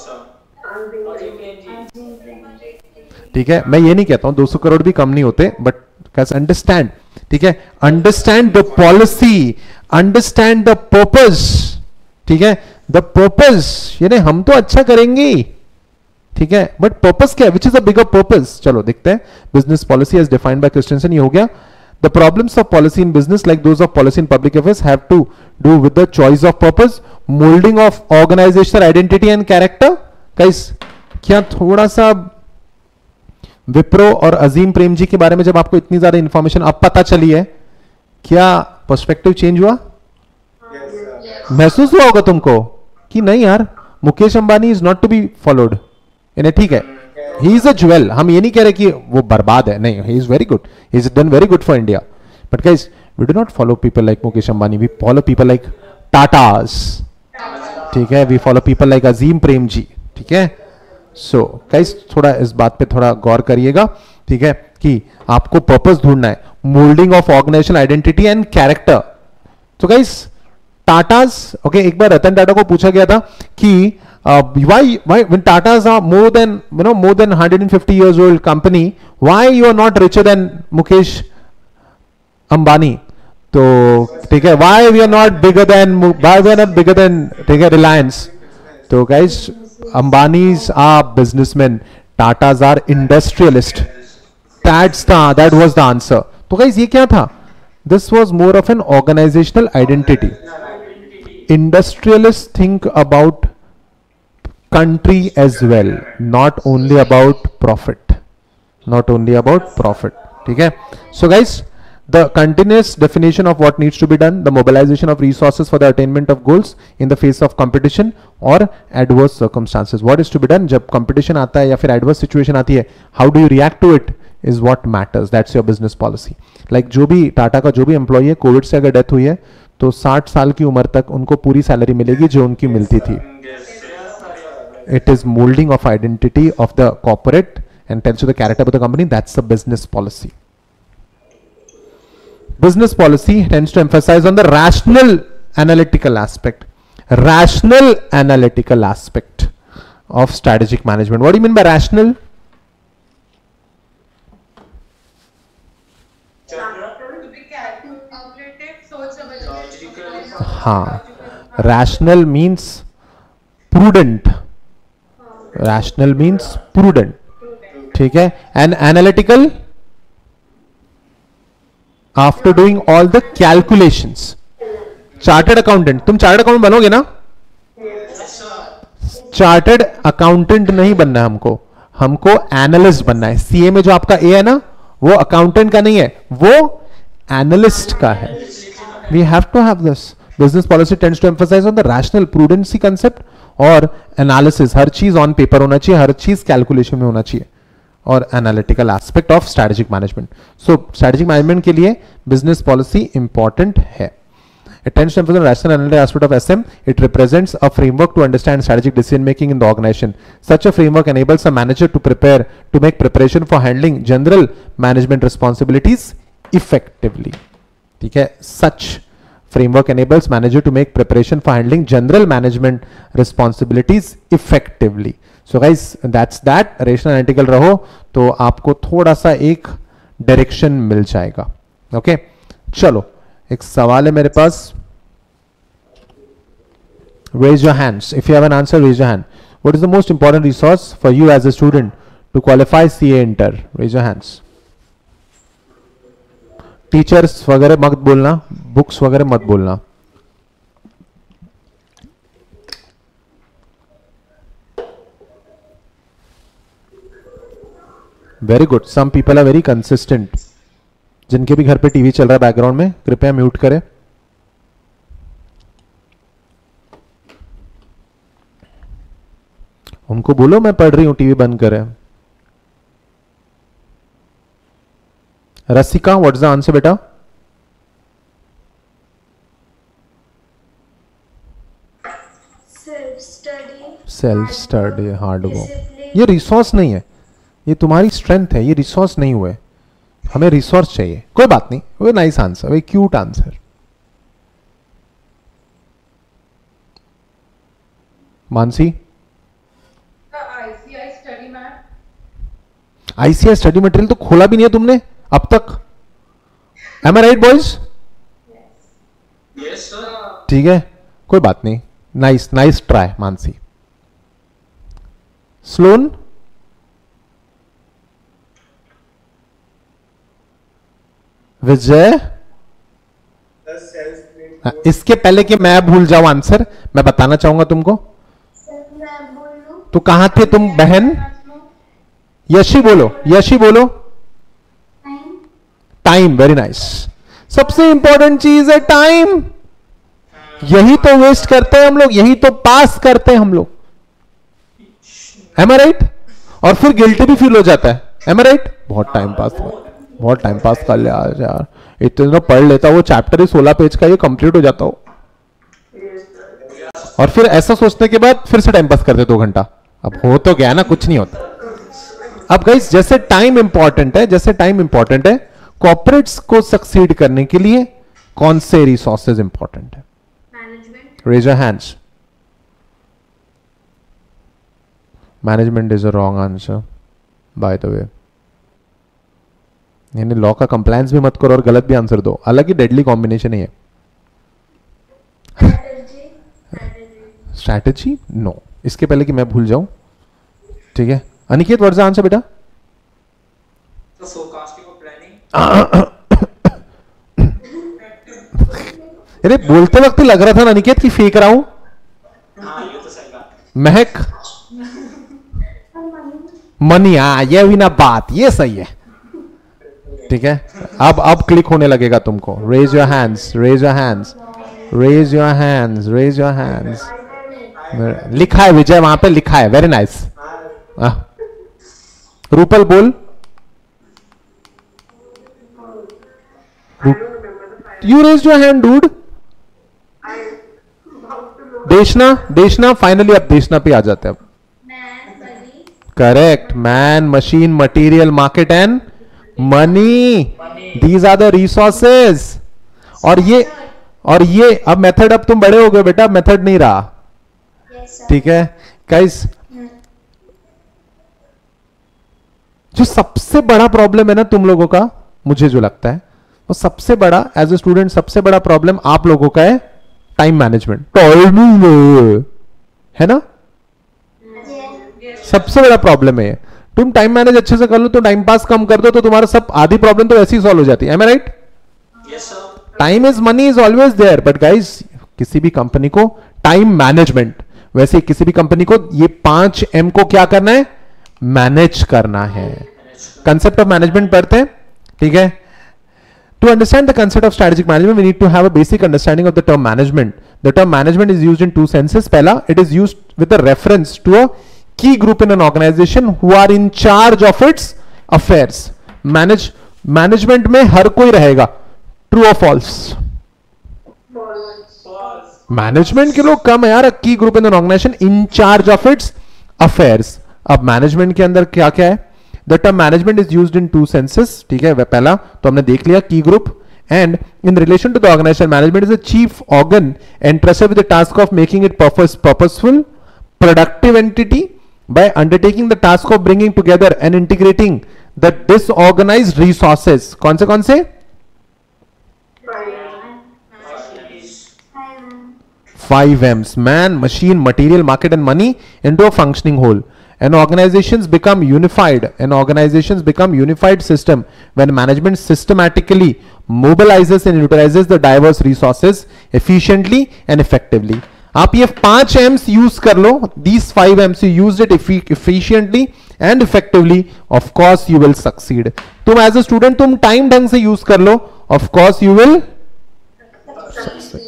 A: ठीक है, मैं ये नहीं कहता हूं दो सौ करोड़ भी कम नहीं होते, बट कैस अंडरस्टैंड, ठीक है, understand the policy, understand the purpose, ठीक है, द पर्पस, यानी हम तो अच्छा करेंगे, ठीक है, बट पर्पस क्या है, which is a bigger purpose? चलो देखते हैं। Business policy as defined by Christensen, ये हो गया। The problems of policy in business like those of policy in public affairs have to do with the choice of purpose, moulding of organisational identity and character. Guys क्या थोड़ा सा विप्रो और अजीम प्रेम जी के बारे में जब आपको इतनी ज्यादा इंफॉर्मेशन अब पता चली है, क्या पर्सपेक्टिव चेंज हुआ? yes, महसूस हुआ होगा तुमको कि नहीं यार, Mukesh Ambani is not to be followed, यानी ठीक है, ही इज अ ज्वेल, हम ये नहीं कह रहे कि वो बर्बाद है, नहीं, he is very good, he is done very good for India, but guys we do not follow people like Mukesh Ambani, we follow people like Tatas, ठीक है, we follow people like Azim Premji, ठीक है। सो so, गाइस थोड़ा इस बात पे थोड़ा गौर करिएगा, ठीक है, कि आपको पर्पस ढूंढना है, moulding of organisational identity and character. तो गाइस टाटास, ओके, एक बार रतन टाटा को पूछा गया था कि why why when Tatas are more than you know more than one hundred fifty years old company, why you are not richer than Mukesh Ambani? तो ठीक है, why we are not bigger than why we are not bigger than, ठीक है, रिलायंस? तो guys Ambani's are businessmen, Tata's are industrialist. That's the that was the answer. तो guys ये क्या था? This was more of an organizational identity. Industrialists think about country as well, not only about profit, not only about profit. ठीक है? So guys, the continuous definition of what needs to be done, the mobilization of resources for the attainment of goals in the face of competition or adverse circumstances. What is to be done? जब competition आता है या फिर adverse situation आती है, how do you react to it is what matters. That's your business policy. Like जो भी टाटा का जो भी एम्प्लॉय है, कोविड से अगर डेथ हुई है तो साठ साल की उम्र तक उनको पूरी सैलरी मिलेगी जो उनकी मिलती थी. It is molding of identity of the corporate and tells you the character of the company. That's the business policy. Business policy tends to emphasize on the rational analytical aspect. Rational analytical aspect of strategic management. What do you mean by rational? हाँ, rational means prudent. Rational means prudent. ठीक है, and analytical after doing all the calculations. Chartered accountant, तुम chartered accountant बनोगे ना? Chartered accountant नहीं बनना है हमको, हमको एनालिस्ट बनना है. सीए में जो आपका ए है ना, वो अकाउंटेंट का नहीं है, वो एनालिस्ट का है. We have to have this. Business policy tends to emphasise on the rational prudency concept और एनालिसिस. हर चीज ऑन पेपर होना चाहिए, हर चीज कैलकुलेशन में होना चाहिए, और analytical aspect of strategic management. So strategic management के लिए बिजनेस पॉलिसी इंपॉर्टेंट है. It tends to emphasize the rational analytic aspect of S M. It represents a framework to understand strategic decision making in the organization. Such a framework enables a manager to prepare to make preparation for handling general management responsibilities effectively. ठीक है, such framework enables manager to make preparation for handling general management responsibilities effectively. So guys, that's that. rational analytical रहो तो आपको थोड़ा सा एक direction मिल जाएगा. Okay okay? चलो एक सवाल है मेरे पास. Raise your hands if you have an answer. Raise your hand. What is the most important resource for you as a student to qualify C A Inter? Raise your hands. Teachers वगैरह मत बोलना, books वगैरह मत बोलना. Very good. Some people are very consistent. जिनके भी घर पे टीवी चल रहा है बैकग्राउंड में, कृपया म्यूट करें. उनको बोलो मैं पढ़ रही हूं, टीवी बंद करें. Rasika, what is the answer बेटा?
D: Self study.
A: Self study, hard work. ये रिसोर्स नहीं है, ये तुम्हारी स्ट्रेंथ है, ये रिसोर्स नहीं हुए. हमें रिसोर्स चाहिए. कोई बात नहीं, वो नाइस आंसर, वो cute answer. Mansi,
B: ICI study map.
A: ICI study material तो खोला भी नहीं है तुमने अब तक. Am I right boys?
C: Yes sir.
A: ठीक है, कोई बात नहीं. Nice nice try Mansi. स्लोन, विजय. इसके पहले कि मैं भूल जाऊं आंसर, मैं बताना चाहूंगा तुमको.
D: सर मैं बोल लूं.
A: तो कहां थे तुम बहन? यशी बोलो, यशी बोलो.
D: Time.
A: टाइम. Very nice. सबसे इंपॉर्टेंट चीज है टाइम. यही तो वेस्ट करते हैं हम लोग, यही तो पास करते हैं हम लोग. Am I right? और फिर गिल्टी भी फील हो जाता है. Am I right? बहुत टाइम पास बहुत टाइम पास कर लिया यार. इतना पढ़ लेता, वो चैप्टर ही सोलह पेज का, ये कंप्लीट हो जाता हो. और फिर ऐसा सोचने के बाद फिर से टाइम पास करते दो घंटा. अब हो तो गया ना, कुछ नहीं होता. अब गाइस, जैसे टाइम इंपॉर्टेंट है, जैसे टाइम इंपॉर्टेंट है, कॉर्पोरेट्स को सक्सीड करने के लिए कौन से रिसोर्सेज इंपॉर्टेंट है?
D: Management.
A: Raise your hands. Management is a wrong answer, by the way. यानी लॉ का कंप्लायंस भी मत करो और गलत भी आंसर दो. हालांकि डेडली कॉम्बिनेशन ही है.
D: Strategy. Strategy.
A: स्ट्रैटेजी? नो. इसके पहले कि मैं भूल जाऊं, ठीक है. Aniket, what is the answer बेटा?
C: तो फोरकास्टिंग और प्लानिंग.
A: अरे बोलते वक्त लग रहा था ना अनिकेत कि फेंक रहा हूं.
C: हाँ ये तो सही बात.
A: महक, मनी. हाँ, ये हुई ना बात, ये सही है. ठीक है, अब अब क्लिक होने लगेगा तुमको. Raise your hands, raise your hands, raise your hands, raise your hands. लिखा है विजय, वहां पे लिखा है. Very nice. रूपल बोल. You raise your hand dude. Deshna, Deshna. Finally अब देशना पे आ जाते हैं.
B: Man, money.
A: Correct. Man, machine, material, market and money. These are the resources. और ये और ये अब मेथड, अब तुम बड़े हो गए बेटा, मेथड नहीं रहा.
D: Yes sir.
A: ठीक है गाइस. जो सबसे बड़ा प्रॉब्लम है ना तुम लोगों का, मुझे जो लगता है वो सबसे बड़ा, एज ए स्टूडेंट सबसे बड़ा प्रॉब्लम आप लोगों का है टाइम मैनेजमेंट. टाइमिंग है ना, सबसे बड़ा प्रॉब्लम है. तुम टाइम मैनेज अच्छे से कर लो तो टाइम पास कम कर दो तो तुम्हारा सब आधी प्रॉब्लम तो ऐसी सॉल्व हो जाती है. Am I right?
C: Yes sir.
A: Time is money is always there, but guys किसी भी कंपनी को टाइम मैनेजमेंट, वैसे किसी भी कंपनी को ये पांच एम को क्या करना है? मैनेज करना है. कंसेप्ट ऑफ मैनेजमेंट पढ़ते हैं. ठीक है. To understand the concept of strategic management, we need to have a basic understanding of the term management. The term management is used in two senses. Pehla, it is used with a reference to a key group in an organization who are in charge of its affairs. Manage management में हर कोई रहेगा. True or false? Management के लोग कम है यार. A key group in an organization in charge of its affairs. अब management के अंदर क्या क्या है? The term management is used in two senses. ठीक है, वह पहला तो हमने देख लिया, की group And in relation to the organizational management is the chief organ entrusted with the task of making it purpose, purposeful, productive entity by undertaking the task of bringing together and integrating the disorganized resources. कौन से कौन से? Five M's: man, machine, material, market, and money into a functioning whole. And organizations become unified. And organizations become unified system when management systematically mobilizes and utilizes the diverse resources efficiently and effectively. आप ये पांच M's use कर लो. These five M's you used it efficiently and effectively. Of course you will succeed. तुम as a student तुम time ढंग से use कर लो. Of course you will succeed.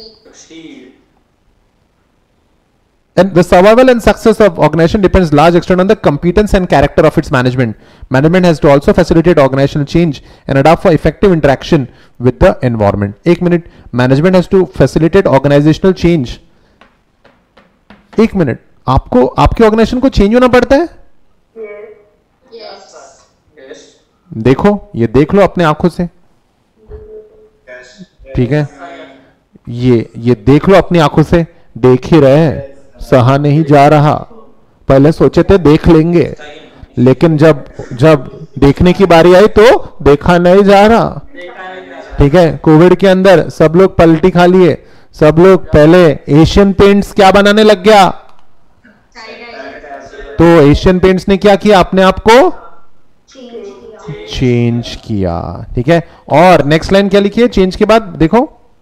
A: And the survival and success of organization depends large extent on the competence and character of its management. Management has to also facilitate organizational change and adapt for effective interaction with the environment. एक minute. Management has to facilitate organizational change. एक minute. आपको आपके organisation को change होना पड़ता है?
B: Yes.
C: Yes.
A: देखो, ये देख लो अपने आंखों से. ठीक है, ये ये देख लो अपनी आंखों से. देख ही रहे हैं, सहा नहीं जा रहा. पहले सोचे थे देख लेंगे, लेकिन जब जब देखने की बारी आई तो देखा नहीं जा रहा. ठीक है, कोविड के अंदर सब लोग पलटी खा लिए. सब लोग पहले एशियन पेंट्स क्या बनाने लग गया, तो एशियन पेंट्स ने क्या किया, अपने आप को चेंज किया. ठीक है, और नेक्स्ट लाइन क्या लिखी है चेंज के बाद? देखो,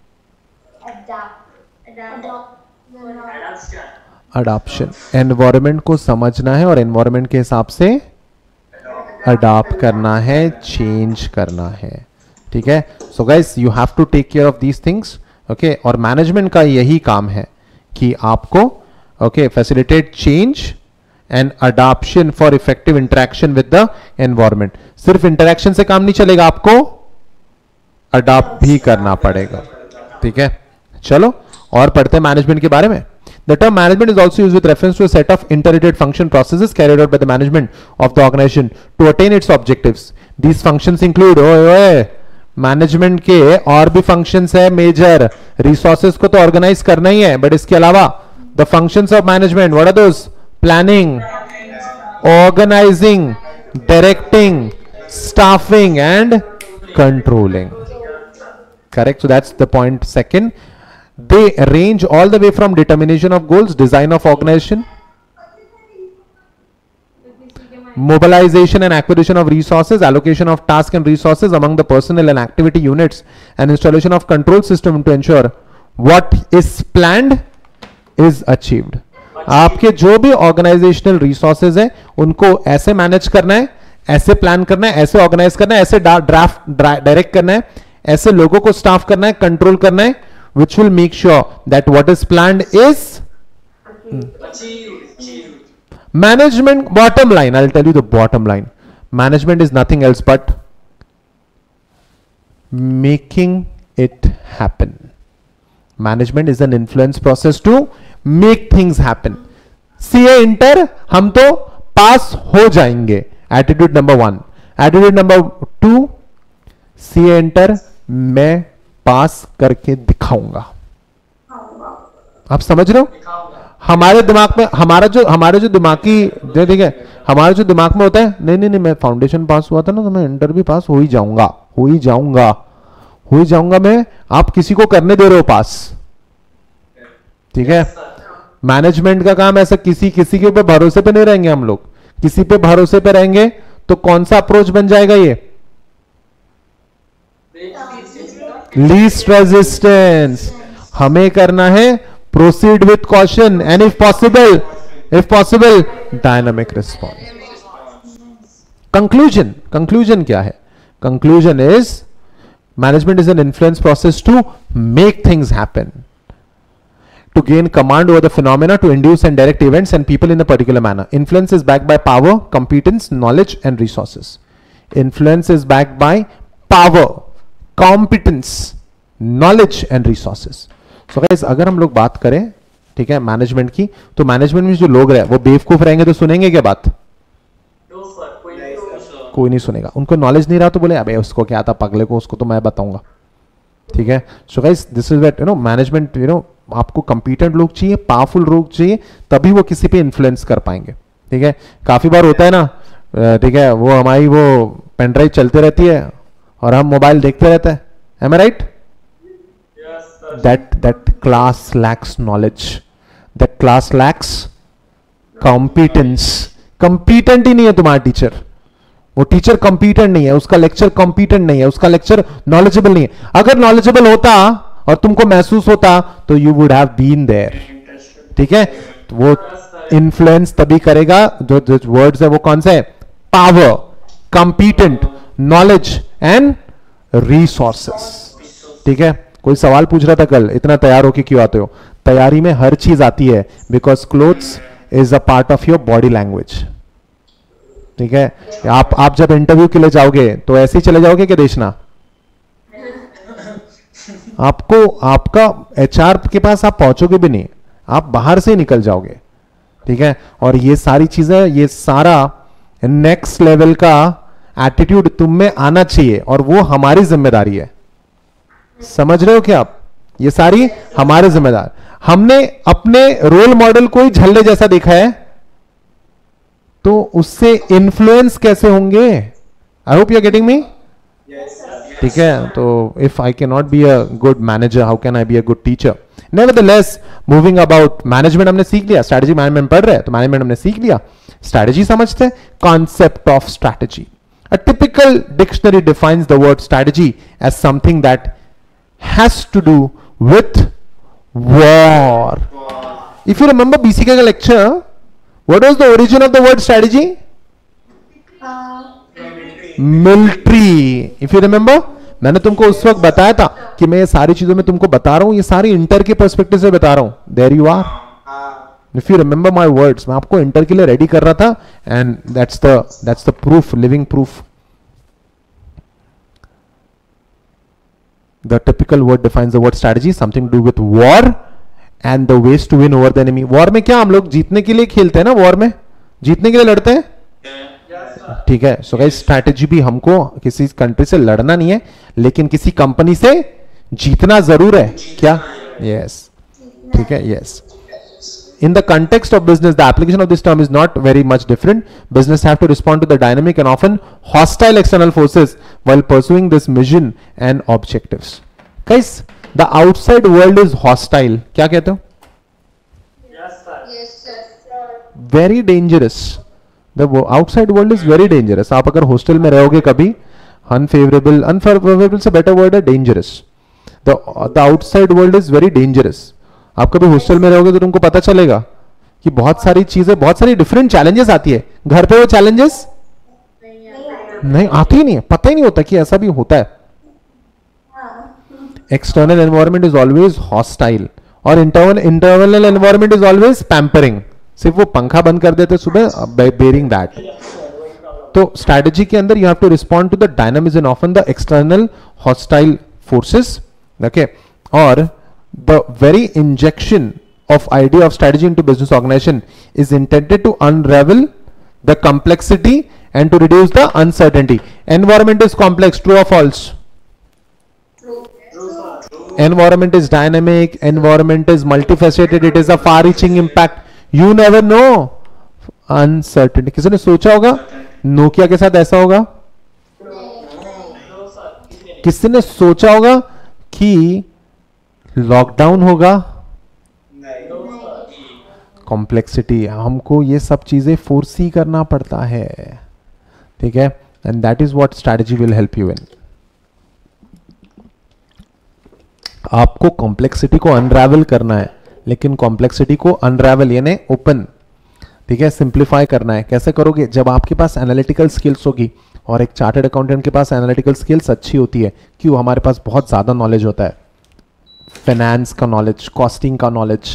A: अडॉप्शन. एनवायरमेंट को समझना है और एनवायरमेंट के हिसाब से अडॉप्ट करना है, चेंज करना है. ठीक है, so guys you have to take care of these things. Okay, और मैनेजमेंट का यही काम है कि आपको okay facilitate change and adoption for effective interaction with the environment. सिर्फ इंटरेक्शन से काम नहीं चलेगा, आपको अडॉप्ट भी करना पड़ेगा. ठीक है, चलो और पढ़ते हैं मैनेजमेंट के बारे में. The term management is also used with reference to a set of interrelated function processes carried out by the management of the organization to attain its objectives. These functions include ओए ओए management के और भी functions है major. Resources को तो organise करना ही है, बट इसके अलावा the functions of management what are those? Planning, organizing, directing, staffing and controlling. Correct. So that's the point second. They range all the way from determination of goals, design of organization, mobilization and acquisition of resources, allocation of task and resources among the personnel and activity units, and installation of control system to ensure what is planned is achieved. आपके जो भी organisational resources है उनको ऐसे manage करना है, ऐसे plan करना है, ऐसे ऑर्गेनाइज करना है, ऐसे ड्राफ्ट डायरेक्ट करना है, ऐसे लोगों को स्टाफ करना है, कंट्रोल करना है, which will make sure that what is planned is achieved. Management bottom line, I'll tell you the bottom line. Management is nothing else but making it happen. Management is an influence process to make things happen. C A inter हम तो पास हो जाएंगे. Attitude number one. Attitude number two, C A inter मैं pass करके दिखाऊंगा. आप समझ रहे हो? हमारे दिमाग में हमारा जो हमारे जो दिमागी ठीक है, हमारे जो दिमाग में होता है, नहीं नहीं नहीं मैं फाउंडेशन पास हुआ था ना तो मैं इंटर भी पास हो ही जाऊंगा, हो ही जाऊंगा, हो ही जाऊंगा मैं. आप किसी को करने दे रहे हो पास. ठीक है, मैनेजमेंट का काम ऐसा किसी किसी के ऊपर भरोसे पे नहीं रहेंगे हम लोग. किसी पे भरोसे पे रहेंगे तो कौन सा अप्रोच बन जाएगा? ये लीस्ट रेजिस्टेंस. हमें करना है proceed with caution and if possible if possible dynamic response. Conclusion. Conclusion क्या है? Conclusion is management is an influence process to make things happen, to gain command over the phenomena, to induce and direct events and people in a particular manner. Influence is backed by power, competence, knowledge and resources. Influence is backed by power, competence, knowledge and resources. So guys, अगर हम लोग बात करें ठीक है management की, तो management में जो लोग रहे वो बेवकूफ रहेंगे तो सुनेंगे क्या बात? कोई नहीं सुनेगा. उनको नॉलेज नहीं रहा तो बोले अबे उसको क्या आता पगले को, उसको तो मैं बताऊंगा. ठीक है. So guys this is that you know management, you know आपको कंपिटेंट लोग चाहिए, पावरफुल लोग चाहिए, तभी वो किसी पे इन्फ्लुएंस कर पाएंगे. ठीक है. काफी बार होता है ना, ठीक है, वो हमारी वो पेन ड्राइव चलते रहती है और हम मोबाइल देखते रहते हैं. Am I right? That that class lacks knowledge, that class lacks competence. Competent ही नहीं है तुम्हारा टीचर, वो टीचर कंपिटेंट नहीं है, उसका लेक्चर कंपिटेंट नहीं है, उसका लेक्चर नॉलेजेबल नहीं है. अगर नॉलेजेबल होता और तुमको महसूस होता तो you would have been there. ठीक है. तो वो इन्फ्लुएंस तभी करेगा, जो जो वर्ड्स है वो कौन से है? Power, competent, knowledge and resources. ठीक है. कोई सवाल पूछ रहा था कल, इतना तैयार होके क्यों आते हो? तैयारी में हर चीज आती है, because clothes is a part of your body language. ठीक है. आप आप जब इंटरव्यू के लिए जाओगे तो ऐसे ही चले जाओगे कि देखना, आपको आपका एचआर के पास आप पहुंचोगे भी नहीं, आप बाहर से निकल जाओगे. ठीक है. और ये सारी चीजें, ये सारा नेक्स्ट लेवल का एटीट्यूड तुम में आना चाहिए, और वो हमारी जिम्मेदारी है. समझ रहे हो क्या आप? ये सारी हमारे जिम्मेदार. हमने अपने रोल मॉडल को ही झल्ले जैसा देखा है, तो उससे इन्फ्लुएंस कैसे होंगे? I hope you are getting me. ठीक है. तो if I can not be a good manager, how can I be a good teacher? Nevertheless, moving about management हमने सीख लिया, स्ट्रैटेजी मैनेजमेंट पढ़ रहे हैं तो मैनेजमेंट हमने सीख लिया, स्ट्रैटेजी समझते हैं. Concept of strategy. A typical dictionary defines the word strategy as something that has to do with war. If you remember B C K का lecture, what was the origin of the word strategy? Military. If you remember, मैंने तुमको उस वक्त बताया था कि मैं ये सारी चीजों में तुमको बता रहा हूं, ये सारी इंटर के पर्सपेक्टिव से बता रहा हूं. There you are. If you remember my words, मैं आपको इंटर के लिए रेडी कर रहा था, and that's the that's the proof, living proof. The typical word defines the word strategy, something to do with war and the ways to win over the enemy. War में क्या हम लोग जीतने के लिए खेलते हैं ना, war में जीतने के लिए लड़ते हैं. ठीक है. सो गाइस, स्ट्रैटेजी भी हमको किसी कंट्री से लड़ना नहीं है, लेकिन किसी कंपनी से जीतना जरूर है. क्या? यस. ठीक है. Yes. In the context of business, the application of this term is not very much different. Business have to respond to the dynamic and often hostile external forces while pursuing this mission and objectives. Guys, the outside world is hostile. क्या कहते हो?
B: Yes, sir.
D: Yes, sir.
A: Very dangerous. The outside world is very dangerous. आप अगर hostel में रहोगे कभी, unfavorable, unfavorable से better word है dangerous. The the outside world is very dangerous. आप कभी हॉस्टल में रहोगे तो तुमको पता चलेगा कि बहुत सारी चीजें, बहुत सारी डिफरेंट चैलेंजेस आती है. घर पे वो चैलेंजेस नहीं आती ही नहीं है, पता ही नहीं होता कि ऐसा भी होता है. External environment is always hostile और internal internal environment is always pampering. सिर्फ वो पंखा बंद कर देते सुबह, बेयरिंग दैट. तो स्ट्रैटेजी के अंदर you have to respond to the dynamism of the external hostile forces. Okay. और the very injection of idea of strategy into business organization is intended to unravel the complexity and to reduce the uncertainty. Environment is complex, true or false?
D: True.
A: Environment is dynamic, environment is multifaceted, it is a far reaching impact. You never know. Uncertainty. किसी ने सोचा होगा Nokia के साथ ऐसा होगा? किसी ने सोचा होगा कि लॉकडाउन होगा? कॉम्प्लेक्सिटी. हमको ये सब चीजें फोर्सी करना पड़ता है. ठीक है. And that is what strategy will help you in. आपको कॉम्प्लेक्सिटी को अनरावल करना है, लेकिन कॉम्प्लेक्सिटी को अनरावल यानी ओपन, ठीक है, सिंप्लीफाई करना है. कैसे करोगे? जब आपके पास एनालिटिकल स्किल्स होगी, और एक चार्टर्ड अकाउंटेंट के पास एनालिटिकल स्किल्स अच्छी होती है. क्यों? हमारे पास बहुत ज्यादा नॉलेज होता है, फाइनेंस का नॉलेज, कॉस्टिंग का नॉलेज,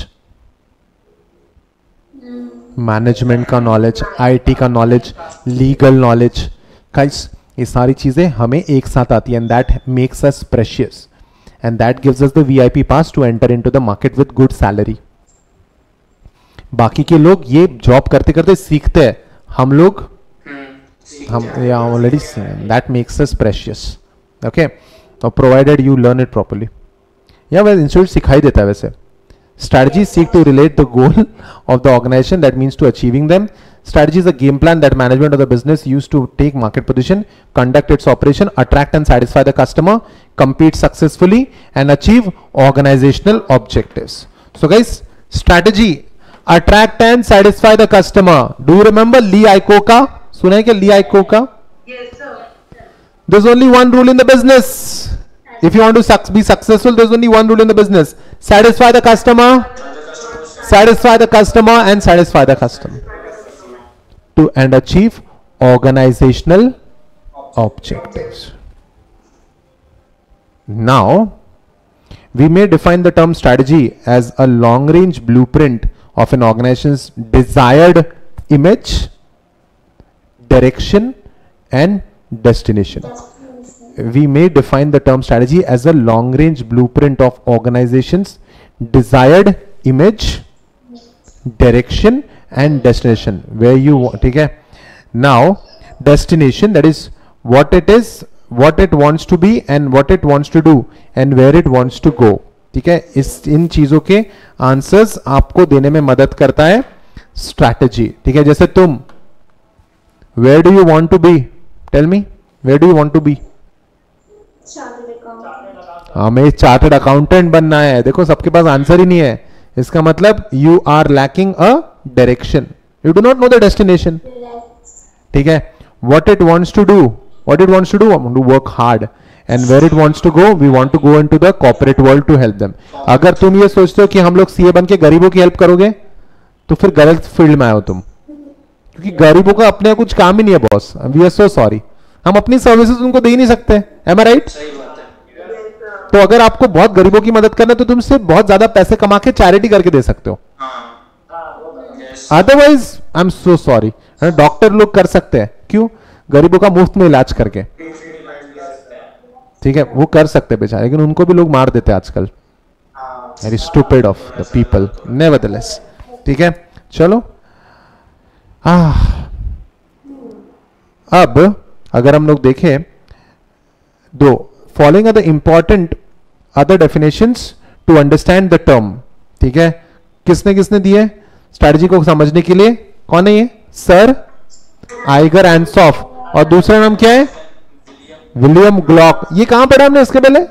A: मैनेजमेंट का नॉलेज, आईटी का नॉलेज, लीगल नॉलेज. गाइस, ये सारी चीजें हमें एक साथ आती है, and that makes us precious, and that gives us the VIP pass to enter into the market with good salary. बाकी के लोग ये जॉब करते करते सीखते हैं, हम लोग हम already that makes us precious. Okay. और provided you learn it properly. या वह इंस्टीट्यूट सिखाई देता है वैसे। Strategies seek to relate the goal of the organization, that means to achieving them. Strategy is a game plan that management of the business use to take market position, conduct its operation, attract and satisfy the customer, compete successfully and achieve organizational objectives. So guys, strategy, attract and satisfy the customer. Do you remember Lee Iacocca? सुना है क्या Lee Iacocca?
D: Yes, sir.
A: There's only one rule in the business. If you want to suc- be successful, there's only one rule in the business. Satisfy the customer, satisfy the customer and satisfy the customer. To and achieve organizational objectives. Now, we may define the term strategy as a long-range blueprint of an organization's desired image, direction and destination. We may define the term strategy as a long-range blueprint of organization's desired image, direction and destination where you want. ठीक है? Now destination, that is what it is, what it wants to be and what it wants to do and where it wants to go. ठीक है? इस इन चीजों के answers आपको देने में मदद करता है स्ट्रैटेजी। ठीक है? जैसे तुम, where do you want to be? Tell me, where do you want to be? हमें चार्टर्ड अकाउंटेंट बनना है। देखो सबके पास आंसर ही नहीं है, इसका मतलब you are lacking a direction, you do not know the destination. ठीक है? What it wants to do, what it wants to do, to work hard and where it wants to go, we want to go into the corporate world to help them. अगर तुम ये सोचते हो कि हम लोग सीए बन के गरीबों की हेल्प करोगे तो फिर गलत फील्ड में आए हो तुम, क्योंकि गरीबों का अपने कुछ काम ही नहीं है boss. We are so sorry, हम अपनी सर्विसेज उनको दे ही नहीं सकते। Am I right? तो अगर आपको बहुत गरीबों की मदद करना है तो तुम सिर्फ बहुत ज्यादा पैसे कमा के चैरिटी करके दे सकते हो, otherwise I am so sorry. Doctor लोग कर सकते हैं, क्यों? गरीबों का मुफ्त में इलाज करके। ठीक है, वो कर सकते बेचारे, लेकिन उनको भी लोग मार देते आजकल। Very stupid of the people, nevertheless. ठीक है, चलो। आह, अब अगर हम लोग देखें, दो following are the important other definitions to understand the term. ठीक है, किसने किसने दिए स्ट्रैटेजी को समझने के लिए? कौन है ये? सर आइगर एंसॉफ, और दूसरा नाम क्या है? William Glueck. ये कहां पढ़ा हमने इसके पहले?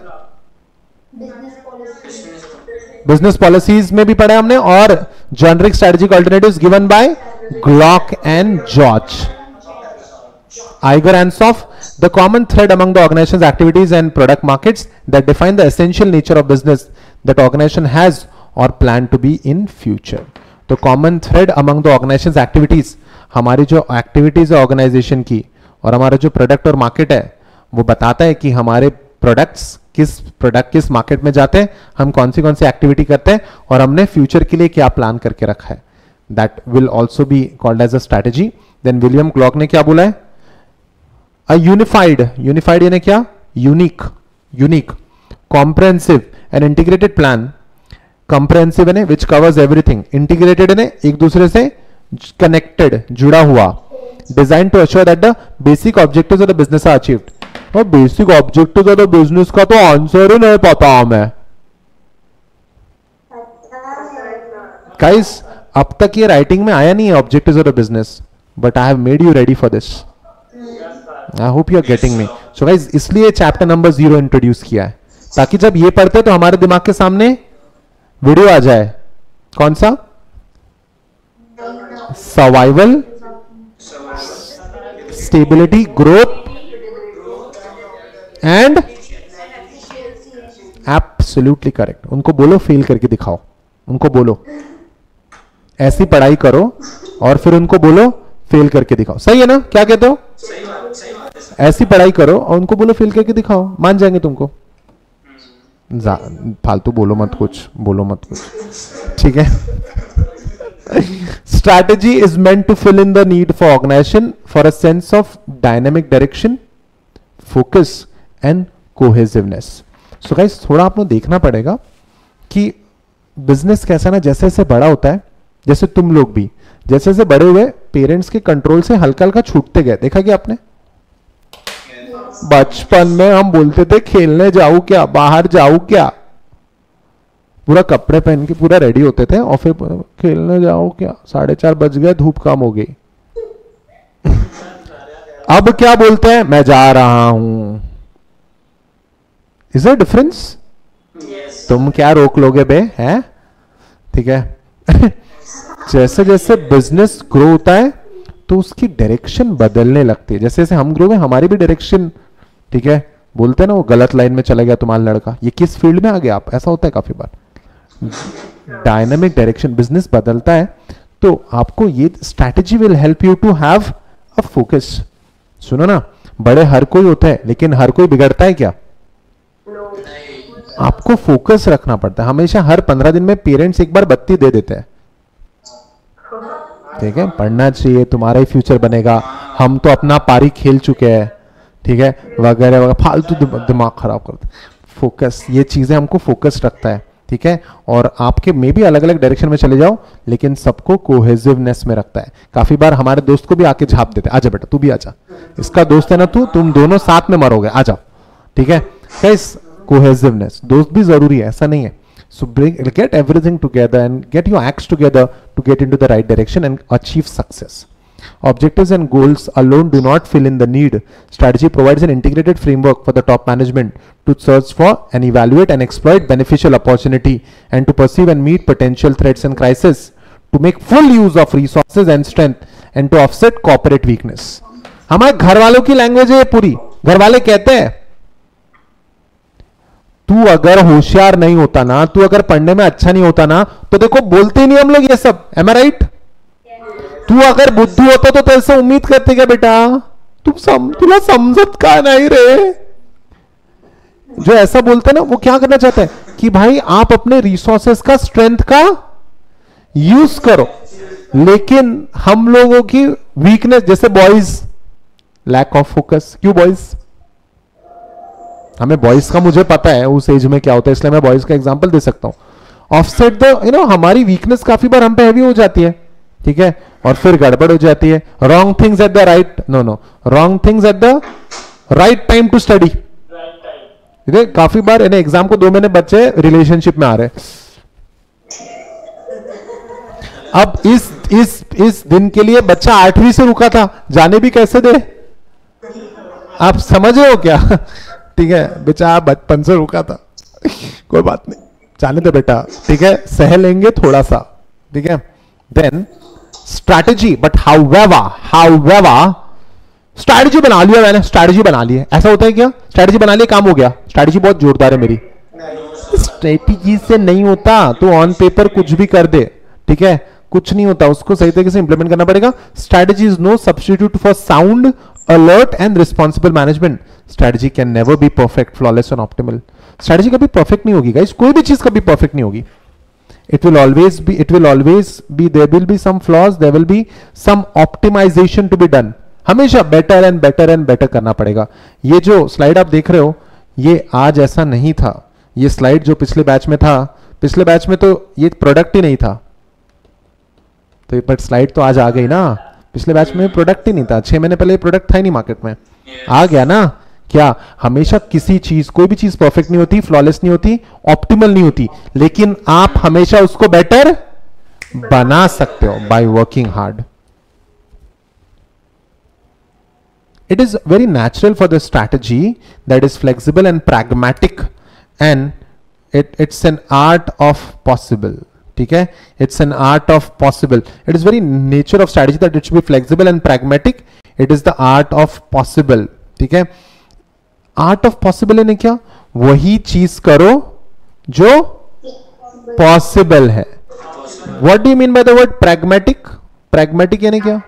A: बिजनेस पॉलिसीज में भी पढ़ा हमने, और generic strategic alternatives given by Glueck and George. Iger Ansoff, the common thread among the organization's activities and product markets that define the essential nature of business that organization has or plan to be in future. तो common thread among the organization's activities, हमारी जो activities है organization की और हमारा जो product और market है, वो बताता है कि हमारे products किस product किस market में जाते हैं, हम कौन सी कौन सी activity करते हैं और हमने future के लिए क्या plan करके रखा है. That will also be called as a strategy. Then William Clark ने क्या बोला है? A unified, unified यानी क्या? Unique, unique, comprehensive and integrated plan. Comprehensive यानी which covers everything. Integrated यानी एक दूसरे से connected, जुड़ा हुआ. Designed to assure that the basic objectives of the business are achieved. और basic objectives of the business का तो आंसर ही नहीं पता हमें. Guys, अब तक ये राइटिंग में आया नहीं है objectives of the business, but I have made you ready for this. I hope you are getting me. So guys, इसलिए चैप्टर नंबर जीरो इंट्रोड्यूस किया है, ताकि जब ये पढ़ते तो हमारे दिमाग के सामने वीडियो आ जाए. कौन सा? Survival, stability, growth and absolutely correct. उनको बोलो फेल करके दिखाओ. उनको बोलो ऐसी पढ़ाई करो और फिर उनको बोलो फेल करके दिखाओ. सही है ना? क्या कहते हो? सही बात, सही बात है. ऐसी पढ़ाई करो और उनको बोलो फेल करके दिखाओ, मान जाएंगे तुमको. फालतू बोलो मत कुछ, बोलो मत कुछ. ठीक है. Strategy is meant to fill in the need for organization for a sense of dynamic direction, focus and cohesiveness. So guys, थोड़ा आपको देखना पड़ेगा कि बिजनेस कैसा ना, जैसे जैसे बड़ा होता है, जैसे तुम लोग भी जैसे जैसे बड़े हुए पेरेंट्स के कंट्रोल से हल्का हल्का छूटते गए. देखा कि आपने? बचपन में हम बोलते थे खेलने जाऊं क्या, बाहर जाऊं क्या, पूरा कपड़े पहन के पूरा रेडी होते थे और फिर खेलने जाओ क्या, साढ़े चार बज गए, धूप कम हो गई। अब क्या बोलते हैं, मैं जा रहा हूं। Is a difference? तुम क्या रोक लोगे बे, है? ठीक है। जैसे जैसे बिजनेस ग्रो होता है तो उसकी डायरेक्शन बदलने लगती है। जैसे जैसे हम ग्रो हुए हमारी भी डायरेक्शन, ठीक है, बोलते हैं ना वो गलत लाइन में चला गया तुम्हारा लड़का, ये किस फील्ड में आ गया आप, ऐसा होता है काफी बार। डायनामिक डायरेक्शन, बिजनेस बदलता है तो आपको ये strategy will help you to have a focus. सुनो ना, बड़े हर कोई होता है लेकिन हर कोई बिगड़ता है क्या? आपको फोकस रखना पड़ता है हमेशा। हर पंद्रह दिन में पेरेंट्स एक बार बत्ती दे देते हैं, ठीक है, पढ़ना चाहिए, तुम्हारा ही फ्यूचर बनेगा, हम तो अपना पारी खेल चुके हैं, ठीक है, वगैरह वगैरह, फालतू दिमाग खराब करते। फोकस, ये चीजें हमको फोकस रखता है, ठीक है। और आपके में भी अलग अलग डायरेक्शन में चले जाओ लेकिन सबको कोहेसिवनेस में रखता है। काफी बार हमारे दोस्त को भी आके झाप देते, आजा बेटा तू भी आजा, इसका दोस्त है ना तू, तुम दोनों साथ में मरोगे, आ जाओ, ठीक है। गाइस, कोहेसिवनेस, दोस्त भी जरूरी है, ऐसा नहीं है। So bring, get everything together and get your acts together to get into the right direction and achieve success. Objectives and goals alone do not fill in the need. Strategy provides an integrated framework for the top management to search for and evaluate and exploit beneficial opportunity and to perceive and meet potential threats and crises, to make full use of resources and strength and to offset corporate weakness. हमारे घर वालों की language है पूरी। घर वाले कहते हैं तू अगर होशियार नहीं होता ना, तू अगर पढ़ने में अच्छा नहीं होता ना, तो देखो बोलते ही नहीं हम लोग ये सब, एम आई राइट? तू अगर बुद्धू होता तो तेरे से उम्मीद करते क्या बेटा, तू सम तुला समझत का नहीं रे। जो ऐसा बोलते ना वो क्या करना चाहता है कि भाई आप अपने रिसोर्सेस का, स्ट्रेंथ का यूज करो, लेकिन हम लोगों की वीकनेस, जैसे बॉयज, लैक ऑफ फोकस। क्यों बॉयज? हमें बॉयज का मुझे पता है उस एज में क्या होता है, इसलिए मैं बॉयज का एग्जांपल दे सकता हूं। ऑफसेट द, यू नो, हमारी वीकनेस काफी बार हम पे हैवी हो जाती है, ठीक है, और फिर गड़बड़ हो जाती है। Wrong things at the right, no no wrong things at the right time to study. काफी बार इन्हें एग्जाम को दो महीने बच्चे रिलेशनशिप में आ रहे। अब इस इस इस दिन के लिए बच्चा आठवीं से रुका था, जाने भी कैसे दे? आप समझ रहे हो क्या? ठीक है, बेचारा बचपन से रुका था, कोई बात नहीं, जाने दे बेटा, ठीक है, सह लेंगे थोड़ा सा, ठीक है। Then strategy, but however however strategy बना लिया मैंने, स्ट्रैटेजी बना ली है, ऐसा होता है क्या? स्ट्रैटेजी बना लिया, काम हो गया, स्ट्रैटेजी बहुत जोरदार है मेरी। स्ट्रैटेजी से नहीं होता, तो ऑन पेपर कुछ भी कर दे, ठीक है, कुछ नहीं होता, उसको सही तरीके से इंप्लीमेंट करना पड़ेगा। Strategy is no substitute for sound, alert and responsible management. Strategy can never be perfect, flawless and optimal. Strategy कभी perfect नहीं होगी guys, कोई भी चीज कभी perfect नहीं होगी। It will always be, it will always be, there will be some flaws, there will be some optimization to be done. हमेशा better and better and better करना पड़ेगा। ये जो स्लाइड आप देख रहे हो, ये आज ऐसा नहीं था। ये स्लाइड जो पिछले बैच में था, पिछले बैच में तो ये प्रोडक्ट ही नहीं था, तो बट स्लाइड तो आज आ गई ना। पिछले बैच में प्रोडक्ट ही नहीं था, छह महीने पहले प्रोडक्ट था ही नहीं मार्केट में, आ गया ना। क्या हमेशा किसी चीज, कोई भी चीज परफेक्ट नहीं होती, फ्लॉलेस नहीं होती, ऑप्टिमल नहीं होती, लेकिन आप हमेशा उसको बेटर बना सकते हो by working hard. It is very natural for the strategy that is flexible and pragmatic, and it, it's an art of possible. ठीक है, it's an art of possible. It is very nature of strategy that it should be flexible and pragmatic. It is the art of possible. ठीक है, art of possible यानी क्या? वही चीज करो जो possible है। What do you mean by the word pragmatic? Pragmatic यानी क्या?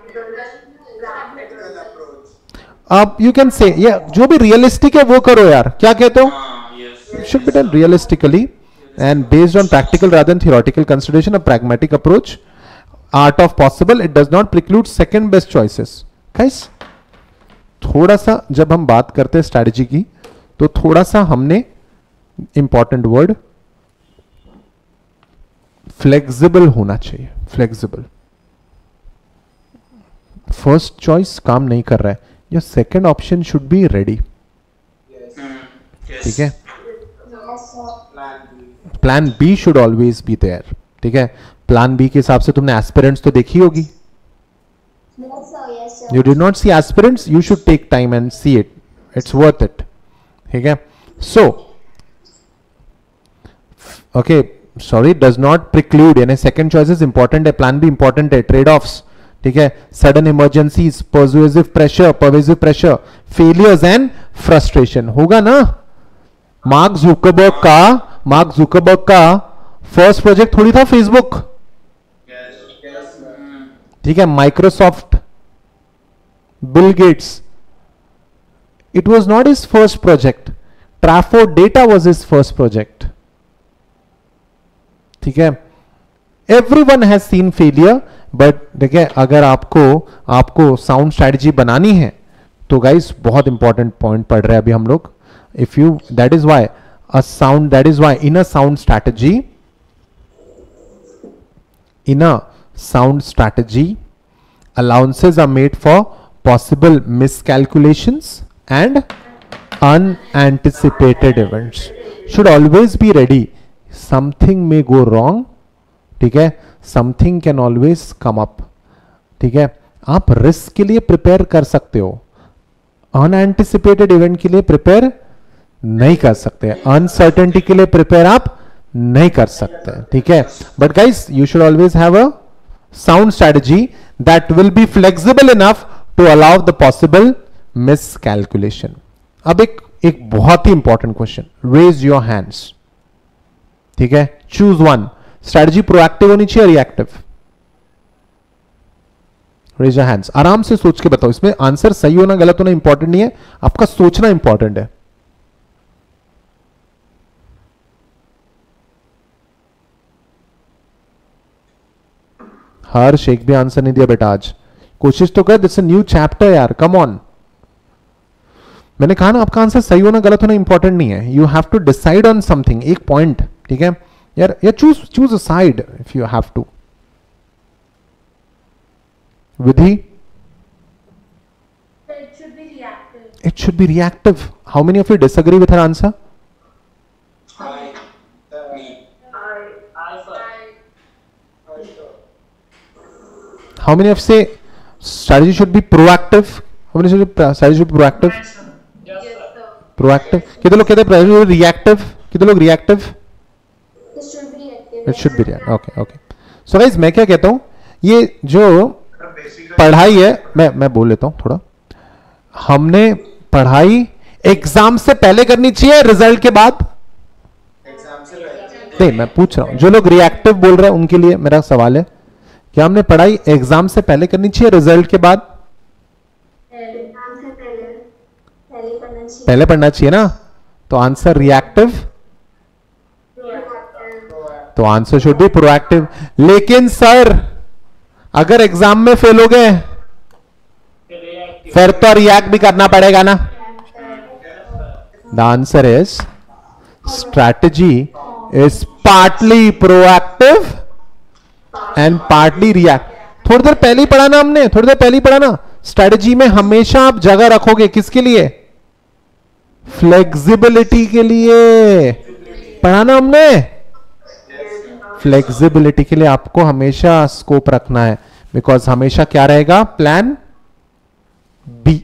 A: आप यू कैन से, ये जो भी रियलिस्टिक है वो करो यार, क्या कहते हो? Should be done realistically and based on practical rather than theoretical consideration, a pragmatic approach, art of possible. It does not preclude second best choices. Guys, थोड़ा सा जब हम बात करते हैं स्ट्रैटेजी की, तो थोड़ा सा हमने इंपॉर्टेंट वर्ड फ्लेक्सिबल होना चाहिए। फ्लेक्सिबल, फर्स्ट चॉइस काम नहीं कर रहा है, your second option should be ready. ठीक है,
D: Yes, sir.
C: Plan B.
A: Plan B should always be there, ठीक है। प्लान बी के हिसाब से तुमने एस्पिरेंट्स तो देखी होगी,
D: Yes, sir. Yes, sir.
A: you did not see aspirants, you should take time and see it, it's worth it, ठीक है। so okay, sorry, does not preclude, यानी second choice is important है, plan B important है, trade offs, ठीक है, sudden emergencies, persuasive pressure, pervasive pressure, failures and frustration, होगा ना। Mark Zuckerberg का मार्क जुकरबर्ग का फर्स्ट प्रोजेक्ट थोड़ी था फेसबुक, ठीक है, Microsoft, Bill Gates, it was not his first project, Trafo Data was his first project, ठीक है। Everyone has seen failure, but देखिए अगर आपको आपको साउंड स्ट्रेटजी बनानी है तो गाइस बहुत इंपॉर्टेंट पॉइंट पढ़ रहे हैं अभी हम लोग। If you that is why a sound that is why in a sound strategy in a sound strategy allowances are made for possible miscalculations and unanticipated events. Should always be ready. Something may go wrong, ठीक है, something can always come up, ठीक है। आप risk के लिए prepare कर सकते हो, अनएंटिसिपेटेड इवेंट के लिए प्रिपेयर नहीं कर सकते, अनसर्टेनिटी के लिए प्रिपेयर आप नहीं कर सकते, ठीक है। But guys you should always have a sound strategy that will be flexible enough to allow the possible miscalculation. अब एक एक बहुत ही important question, raise your hands, ठीक है, चूज वन। स्ट्रेटजी प्रोएक्टिव होनी चाहिए, रिएक्टिव? रेज योर हैंड्स, आराम से सोच के बताओ, इसमें आंसर सही होना गलत होना इंपॉर्टेंट नहीं है, आपका सोचना इंपॉर्टेंट है। हर्ष एक भी आंसर नहीं दिया बेटा, आज कोशिश तो कर, दिस न्यू चैप्टर यार, कम ऑन। मैंने कहा ना आपका आंसर सही होना गलत होना इंपॉर्टेंट नहीं है, you have to decide on something, एक पॉइंट, ठीक है यार, या choose choose a side if you have to. Vidhi?
D: It should be reactive.
A: It should be reactive. How many of you disagree with her answer?
C: I. Me.
D: I.
B: I, sir.
D: I.
C: I, sir.
A: How many of say strategy should be proactive? How many should be strategy should be proactive?
B: Yes,
D: Yes,
B: sir.
D: sir.
A: Proactive. कितने लोग कहते हैं strategy reactive? कितने लोग reactive?
D: It should be reactive.
A: It should be reactive. Okay, okay. So guys, मैं क्या कहता हूँ, ये जो पढ़ाई है, मैं मैं बोल लेता हूँ थोड़ा, हमने पढ़ाई एग्जाम से पहले करनी चाहिए, रिजल्ट के बाद?
C: एग्जाम से पहले।
A: नहीं, मैं पूछ रहा हूँ, जो लोग रिएक्टिव बोल रहे हैं उनके लिए मेरा सवाल है, क्या हमने पढ़ाई एग्जाम से पहले करनी चाहिए, रिजल्ट के बाद?
D: एग्जाम से पहले पहले करना चाहिए।
A: पहले पढ़ना चाहिए ना, तो आंसर रिएक्टिव,
D: Proactive.
A: तो आंसर शुड बी प्रोएक्टिव। लेकिन सर अगर एग्जाम में फेल हो गए फिर तो रिएक्ट भी करना पड़ेगा ना। The answer is strategy is partly proactive and partly react. थोड़ी देर पहले ही पढ़ा ना हमने, थोड़ी देर पहले ही पढ़ा ना, स्ट्रैटेजी में हमेशा आप जगह रखोगे किसके लिए? फ्लेक्सिबिलिटी के लिए। पढ़ा ना हमने, फ्लेक्सिबिलिटी के लिए आपको हमेशा स्कोप रखना है, बिकॉज हमेशा क्या रहेगा? Plan B.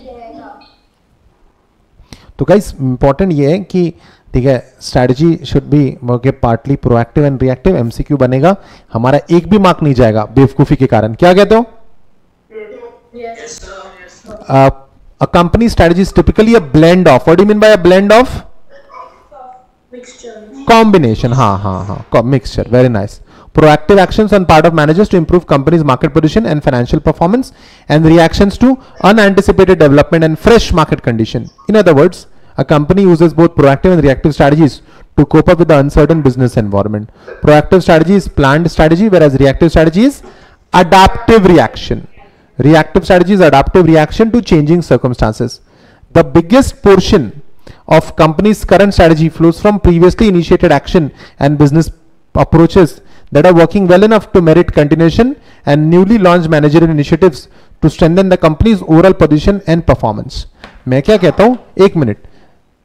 A: तो गाइस इंपॉर्टेंट ये है कि ठीक है, strategy should be partly proactive and reactive. MCQ बनेगा, हमारा एक भी मार्क नहीं जाएगा बेवकूफी के कारण। क्या कहते हो?
D: Yes.
A: uh, a company strategy is typically a blend of, what do you mean by a blend of?
D: Mixture.
A: Combination, हाँ हाँ हाँ, mixture, very nice. Proactive actions on part of managers to improve company's market position and financial performance, and reactions to unanticipated development and fresh market condition. In other words, a company uses both proactive and reactive strategies to cope up with the uncertain business environment. Proactive strategy is planned strategy, whereas reactive strategy is adaptive reaction. Reactive strategy is adaptive reaction to changing circumstances. The biggest portion of company's current strategy flows from previously initiated action and business approaches that are working well enough to merit continuation, and newly launched managerial initiatives to strengthen the company's overall position and performance. मैं क्या कहता हूं, एक minute,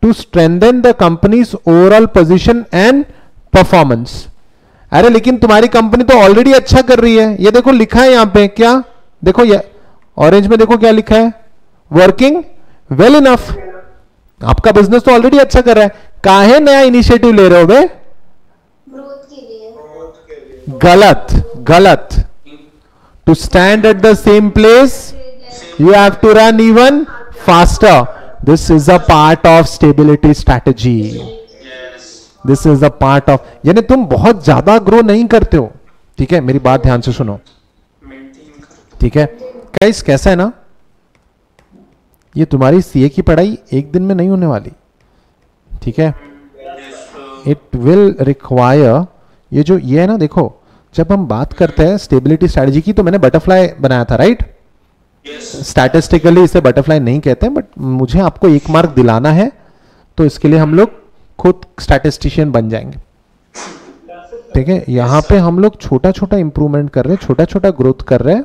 A: to strengthen the company's overall position and performance. अरे लेकिन तुम्हारी company तो already अच्छा कर रही है, ये देखो लिखा है यहां पे, क्या देखो ये ऑरेंज में देखो क्या लिखा है, वर्किंग वेल इनफ। आपका बिजनेस तो ऑलरेडी अच्छा कर रहा है, काहे नया इनिशिएटिव ले रहे हो बे?
D: ग्रोथ के लिए।
A: गलत गलत। To stand at the same place you have to run even faster. This is a part of stability strategy, this is a part of, यानी तुम बहुत ज्यादा ग्रो नहीं करते हो, ठीक है, मेरी बात ध्यान से सुनो, ठीक है गाइस। कैसा है ना, ये तुम्हारी सीए की पढ़ाई एक दिन में नहीं होने वाली, ठीक है, इट विल रिक्वायर, ये जो ये है ना, देखो जब हम बात करते हैं स्टेबिलिटी स्ट्रैटेजी की, तो मैंने बटरफ्लाई बनाया था, राइट? स्टैटिस्टिकली इसे बटरफ्लाई नहीं कहते हैं, बट मुझे आपको एक मार्क दिलाना है, तो इसके लिए हम लोग खुद स्टैटिस्टिशियन बन जाएंगे, ठीक है। यहां पे हम लोग छोटा छोटा इंप्रूवमेंट कर रहे हैं, छोटा छोटा ग्रोथ कर रहे हैं,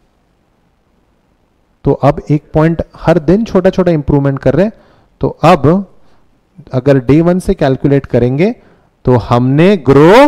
A: तो अब एक पॉइंट हर दिन छोटा छोटा इंप्रूवमेंट कर रहे हैं, तो अब अगर डे वन से कैलकुलेट करेंगे तो हमने ग्रो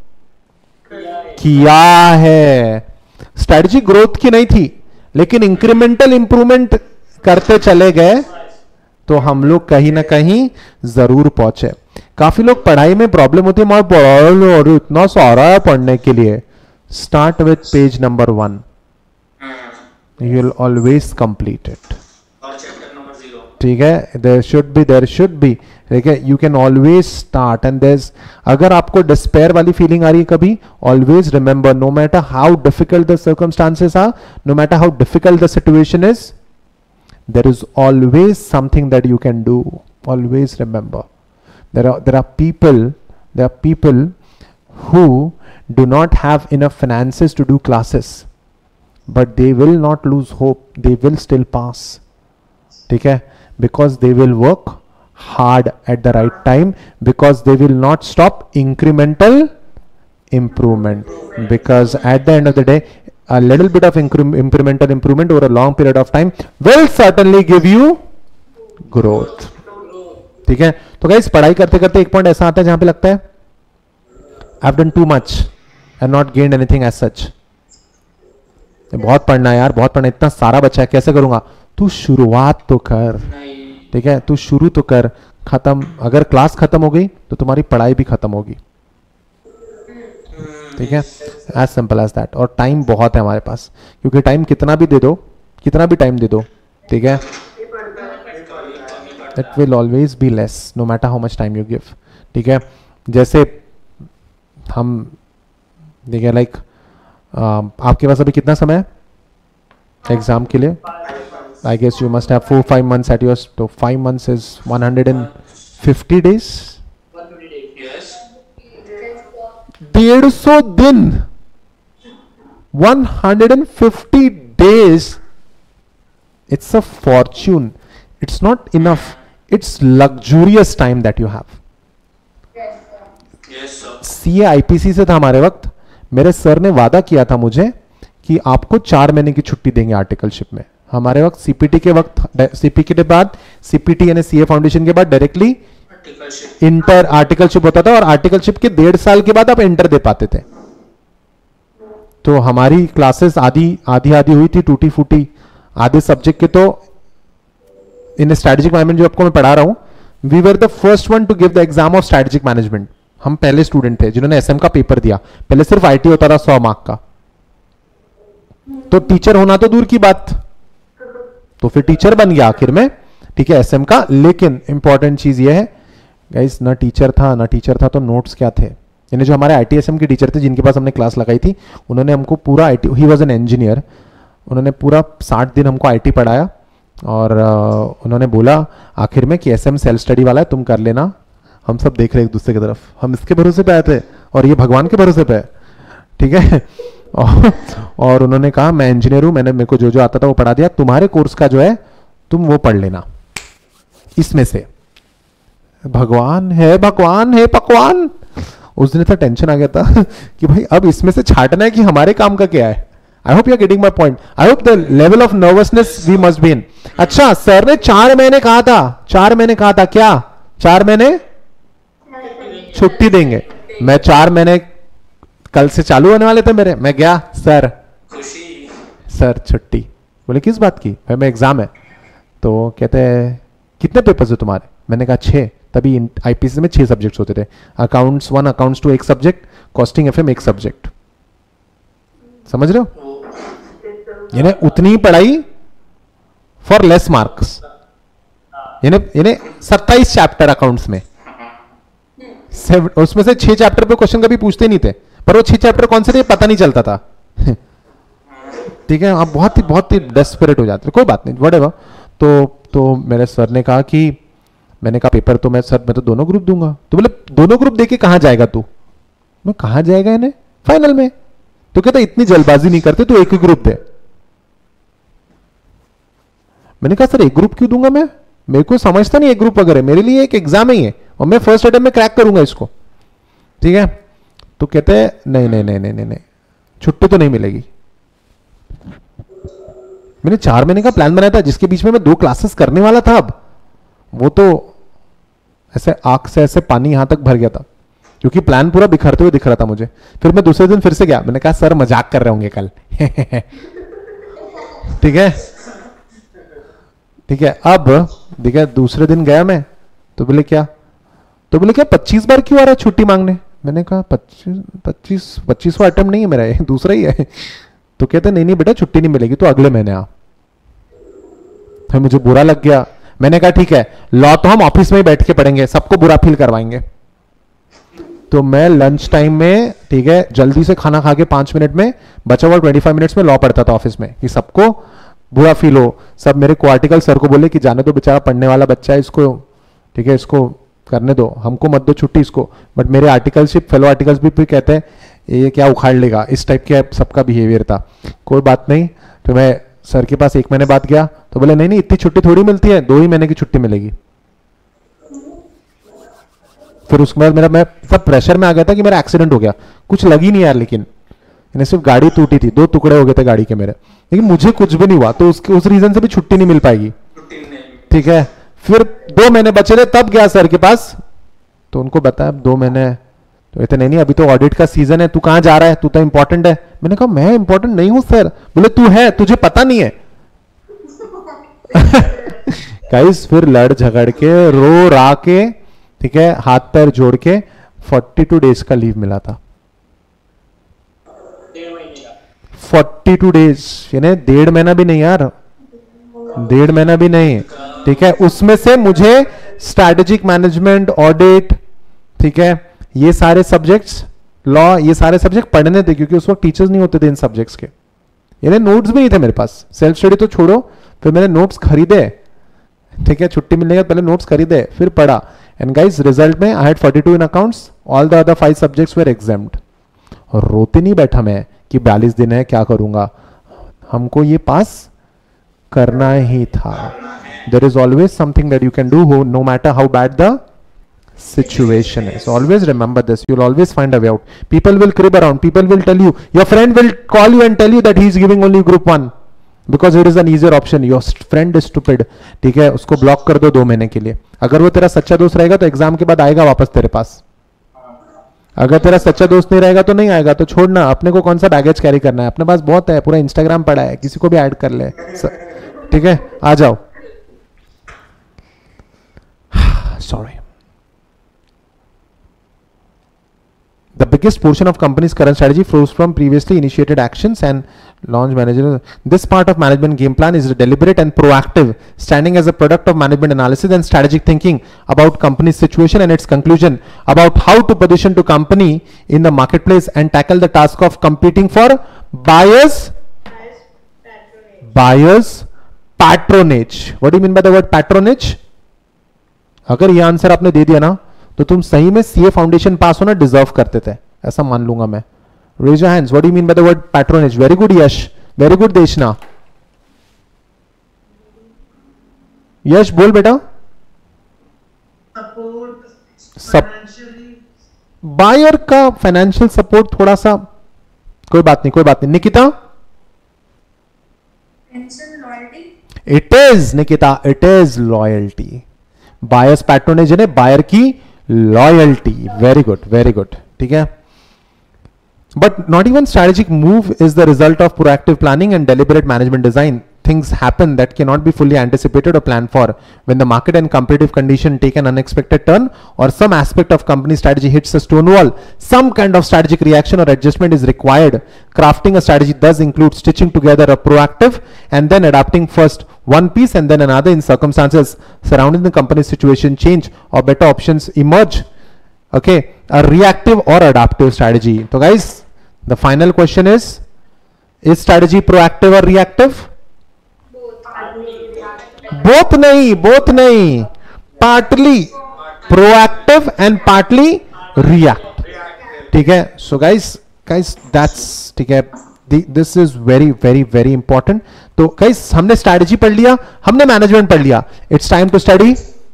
A: किया है। स्ट्रैटेजी ग्रोथ की नहीं थी, लेकिन इंक्रीमेंटल इंप्रूवमेंट करते चले गए, तो हम लोग कहीं ना कहीं जरूर पहुंचे। काफी लोग पढ़ाई में प्रॉब्लम होती है, मैं पढ़ा और इतना सारा है पढ़ने के लिए। Start with page number one, you will always complete it, ठीक है। there should be there should be ठीक है, you can always start and there's, अगर आपको despair वाली feeling आ रही है कभी, always remember no matter how difficult the circumstances are, no matter how difficult the situation is, there is always something that you can do. Always remember there are there are people there are people who do not have enough finances to do classes, but they will not lose hope, they will still pass, ठीक है, because they will work hard at the right time, because they will not stop incremental improvement, because at the end of the day a little bit of incremental improvement over a long period of time will certainly give you growth, ठीक है। तो guys पढ़ाई करते करते एक point ऐसा आता है जहां पे लगता है I've done too much and not gained anything as such, बहुत पढ़ना है यार, बहुत पढ़ना, इतना सारा बच्चा है, कैसे करूंगा? तू शुरुआत तो कर, ठीक है, तू शुरू तो कर, खत्म, अगर क्लास खत्म हो गई तो तुम्हारी पढ़ाई भी खत्म होगी, ठीक है, एज सिंपल एज दैट। और टाइम बहुत है हमारे पास, क्योंकि टाइम कितना भी दे दो, कितना भी टाइम दे दो, ठीक है, it will always be less no matter how much time you give, ठीक है। जैसे हम देखिए लाइक Uh, आपके पास अभी कितना समय है एग्जाम के लिए? I guess you must have four five months at your, तो five months is one hundred and fifty days, डेढ़ सौ दिन, one hundred and fifty days, it's a fortune, it's not enough, it's luxurious time that you have. CA IPC से था हमारे वक्त, मेरे sir ने वादा किया था मुझे कि आपको चार महीने की छुट्टी देंगे आर्टिकलशिप में। हमारे वक्त सीपीटी के वक्त, सीपीटी के बाद, सीपीटी यानी सीए फाउंडेशन के बाद डायरेक्टली इंटर आर्टिकलशिप होता था, और आर्टिकलशिप के डेढ़ साल के बाद आप इंटर दे पाते थे। तो हमारी क्लासेस आधी आधी आधी हुई थी, टूटी फूटी, आधे सब्जेक्ट के तो इन स्ट्रेटेजिक मैनेजमेंट जो आपको मैं पढ़ा रहा हूं, we were the first one to give the exam of strategic management. हम पहले स्टूडेंट थे जिन्होंने एसएम का पेपर दिया, पहले सिर्फ आईटी होता था सौ मार्क का, तो टीचर होना तो दूर की बात, तो फिर टीचर बन गया आखिर में, ठीक है, एसएम का। लेकिन इंपॉर्टेंट चीज ये है गाइस, ना टीचर था ना टीचर था तो नोट्स क्या थे, यानी जो हमारे आईटीएसएम के टीचर थे जिनके पास हमने क्लास लगाई थी, उन्होंने हमको पूरा IT, he was an engineer, उन्होंने पूरा साठ दिन हमको आईटी पढ़ाया, और uh, उन्होंने बोला आखिर में कि एसएम सेल्फ स्टडी वाला है, तुम कर लेना। हम सब देख रहे एक दूसरे की तरफ, हम इसके भरोसे पे आए थे और ये भगवान के भरोसे पे है, ठीक है। और, और उन्होंने कहा मैं इंजीनियर हूं, मैंने मेरे को जो जो आता था वो पढ़ा दिया, तुम्हारे कोर्स का जो है तुम वो पढ़ लेना, इसमें से। भगवान है, भगवान है, पकवान। उस दिन इतना टेंशन आ गया था कि भाई अब इसमें से छाटना है कि हमारे काम का क्या है। I hope you are getting my point, I hope the level of nervousness we must be in. अच्छा, सर ने चार महीने कहा था, चार महीने कहा था क्या? चार महीने छुट्टी देंगे। मैं चार महीने कल से चालू होने वाले थे मेरे, मैं गया सर
E: खुशी
A: सर छुट्टी। बोले किस बात की? भाई मैं एग्जाम है। तो कहते हैं कितने पेपर्स है तुम्हारे? मैंने कहा छः। तभी आईपीसी में छह सब्जेक्ट्स होते थे, अकाउंट्स वन अकाउंट्स टू एक सब्जेक्ट, कॉस्टिंग एफएम एक सब्जेक्ट। समझ रहे हो? यानी उतनी ही पढ़ाई फॉर लेस मार्क्स। यानी यानी सत्ताईस चैप्टर अकाउंट्स में, उसमें से छह चैप्टर पे क्वेश्चन कभी पूछते नहीं थे, पर वो छह चैप्टर कौन से थे पता नहीं चलता था। ठीक है, आप बहुत ही बहुत ही डेस्परेट हो जाते, कोई बात नहीं, व्हाटएवर। तो तो मेरे सर ने कहा कि, मैंने कहा पेपर तो मैं सर मैं तो दोनों ग्रुप दूंगा। तो बोले दोनों ग्रुप देके कहां जाएगा तू? मैं कहां जाएगा इन्हें फाइनल में? तो कहता इतनी जल्दबाजी नहीं करते, तू एक ही ग्रुप दे। मैंने कहा सर एक ग्रुप क्यों दूंगा मैं? मेरे को समझता नहीं एक ग्रुप वगैरह, मेरे लिए एक एग्जाम ही है और मैं फर्स्ट अटेम्प्ट में क्रैक करूंगा इसको। ठीक है, तो कहते हैं नहीं नहीं नहीं नहीं नहीं नहीं छुट्टी तो नहीं मिलेगी। मैंने चार महीने का प्लान बनाया था, जिसके बीच में मैं दो क्लासेस करने वाला था। अब वो तो ऐसे आंख से ऐसे पानी यहां तक भर गया था, क्योंकि प्लान पूरा बिखरते हुए दिख रहा था मुझे। फिर मैं दूसरे दिन फिर से गया, मैंने कहा सर मजाक कर रहे होंगे कल। ठीक है ठीक है। अब ठीक है, दूसरे दिन गया मैं, तो बोले क्या? तो बोले क्या पच्चीस बार क्यों आ रहा है छुट्टी मांगने? मैंने कहा पच्चीस पच्चीस पच्चीसवां अटेम्प्ट नहीं है मेरा, ये दूसरा ही है। तो कहते नहीं नहीं बेटा छुट्टी नहीं मिलेगी, तो अगले महीने आ। तो मुझे बुरा लग गया। मैंने कहा ठीक है, लॉ तो हम ऑफिस में ही बैठ के पढ़ेंगे, सबको बुरा फील करवाएंगे। तो मैं लंच टाइम में ठीक है जल्दी से खाना खा के पांच मिनट में बचा हुआ पच्चीस मिनट्स में लॉ पढ़ता था ऑफिस में, कि सबको बुरा फील हो। सब मेरे को आर्टिकल सर को बोले कि जाने दो, बेचारा पढ़ने वाला बच्चा है, इसको ठीक है इसको करने दो, हमको मत दो छुट्टी इसको। बट मेरे आर्टिकलशिप फेलो आर्टिकल्स भी फिर कहते हैं ये क्या उखाड़ लेगा, इस टाइप के सबका बिहेवियर था। कोई बात नहीं, तो मैं सर के पास एक महीने बाद गया, तो बोले नहीं नहीं इतनी छुट्टी थोड़ी मिलती है, दो ही महीने की छुट्टी मिलेगी। फिर उसके बाद मेरा मैं सब प्रेशर में आ गया था कि मेरा एक्सीडेंट हो गया। कुछ लगी नहीं यार, लेकिन सिर्फ गाड़ी टूटी थी, दो टुकड़े हो गए थे गाड़ी के मेरे, लेकिन मुझे कुछ भी नहीं हुआ। तो उसके उस रीजन से भी छुट्टी नहीं मिल पाएगी। ठीक है, फिर दो महीने बचे रहे, तब गया सर के पास, तो उनको बताया दो महीने। तो कहते नहीं नहीं अभी तो ऑडिट का सीजन है, तू कहां जा रहा है, तू तो इंपॉर्टेंट है। मैंने कहा मैं इंपॉर्टेंट नहीं हूं सर। बोले तू है, तुझे पता नहीं है। गाइस फिर लड़ झगड़ के रो रा के ठीक है हाथ पैर जोड़ के बयालीस डेज का लीव मिला था। बयालीस डेज यानी डेढ़ महीना भी नहीं यार, डेढ़ महीना भी नहीं। ठीक है, उसमें से मुझे स्ट्रैटेजिक मैनेजमेंट, ऑडिट, ठीक है ये सारे सब्जेक्ट्स, लॉ, ये सारे सब्जेक्ट पढ़ने थे, क्योंकि उस वक्त टीचर्स नहीं होते थे इन सब्जेक्ट्स के। यानी नोट्स भी नहीं थे मेरे पास। सेल्फ स्टडी तो छोड़ो, फिर मैंने नोट्स खरीदे। ठीक है, छुट्टी मिलने के बाद पहले नोट्स खरीदे, फिर पढ़ा। एंड गाइस रिजल्ट में आई हैड बयालीस in accounts, all the other five subjects were examed. और रोते नहीं बैठा मैं कि बयालीस दिन है क्या करूंगा, हमको ये पास करना ही था। There is always something that you can do, no matter how bad the situation is. Always remember this, you'll always find a way out. People will crib around, people will tell you, your friend will call you and tell you that he is giving only group one because it is an easier option. Your friend is stupid. ठीक है, उसको block कर दो दो महीने के लिए। अगर वो तेरा सच्चा दोस्त रहेगा तो एग्जाम के बाद आएगा वापस तेरे पास। अगर तेरा सच्चा दोस्त नहीं रहेगा तो नहीं आएगा, तो छोड़ना। अपने को कौन सा बैगेज कैरी करना है, अपने पास बहुत है, पूरा इंस्टाग्राम पड़ा है, किसी को भी ऐड कर ले। ठीक है, आ जाओ। Sorry. The biggest portion of company's current strategy flows from previously initiated actions and launch management. This part of management game plan is deliberate and proactive, standing as a product of management analysis and strategic thinking about company's situation and its conclusion, about how to position to company in the marketplace and tackle the task of competing for buyers, buyers patronage. What do you mean by the word patronage? अगर ये answer आपने दे दिया ना, तो तुम सही में CA foundation पास होना डिजर्व करते थे, ऐसा मान लूंगा मैं। Raise your hands, what do you mean by the word patronage? Very good Yash, very good Deshna. Yash बोल बेटा। बायर का फाइनेंशियल सपोर्ट थोड़ा सा, कोई बात नहीं कोई बात नहीं। Nikita? It is Nikita, it is loyalty. Buyers patronage यानी बायर की loyalty. Very good, very good. ठीक है. But not even strategic move is the result of proactive planning and deliberate management design. Things happen that cannot be fully anticipated or planned for. When the market and competitive condition take an unexpected turn or some aspect of company strategy hits a stone wall, some kind of strategic reaction or adjustment is required. Crafting a strategy does include stitching together a proactive and then adapting first one piece and then another in circumstances surrounding the company's situation change or better options emerge. Okay, a reactive or adaptive strategy. So guys, the final question is, is strategy proactive or reactive? Both नहीं, both नहीं, partly proactive and partly react. ठीक है. So guys, guys that's ठीक है. This is very very very important. तो guys हमने strategy पढ़ लिया, हमने management पढ़ लिया. It's time to study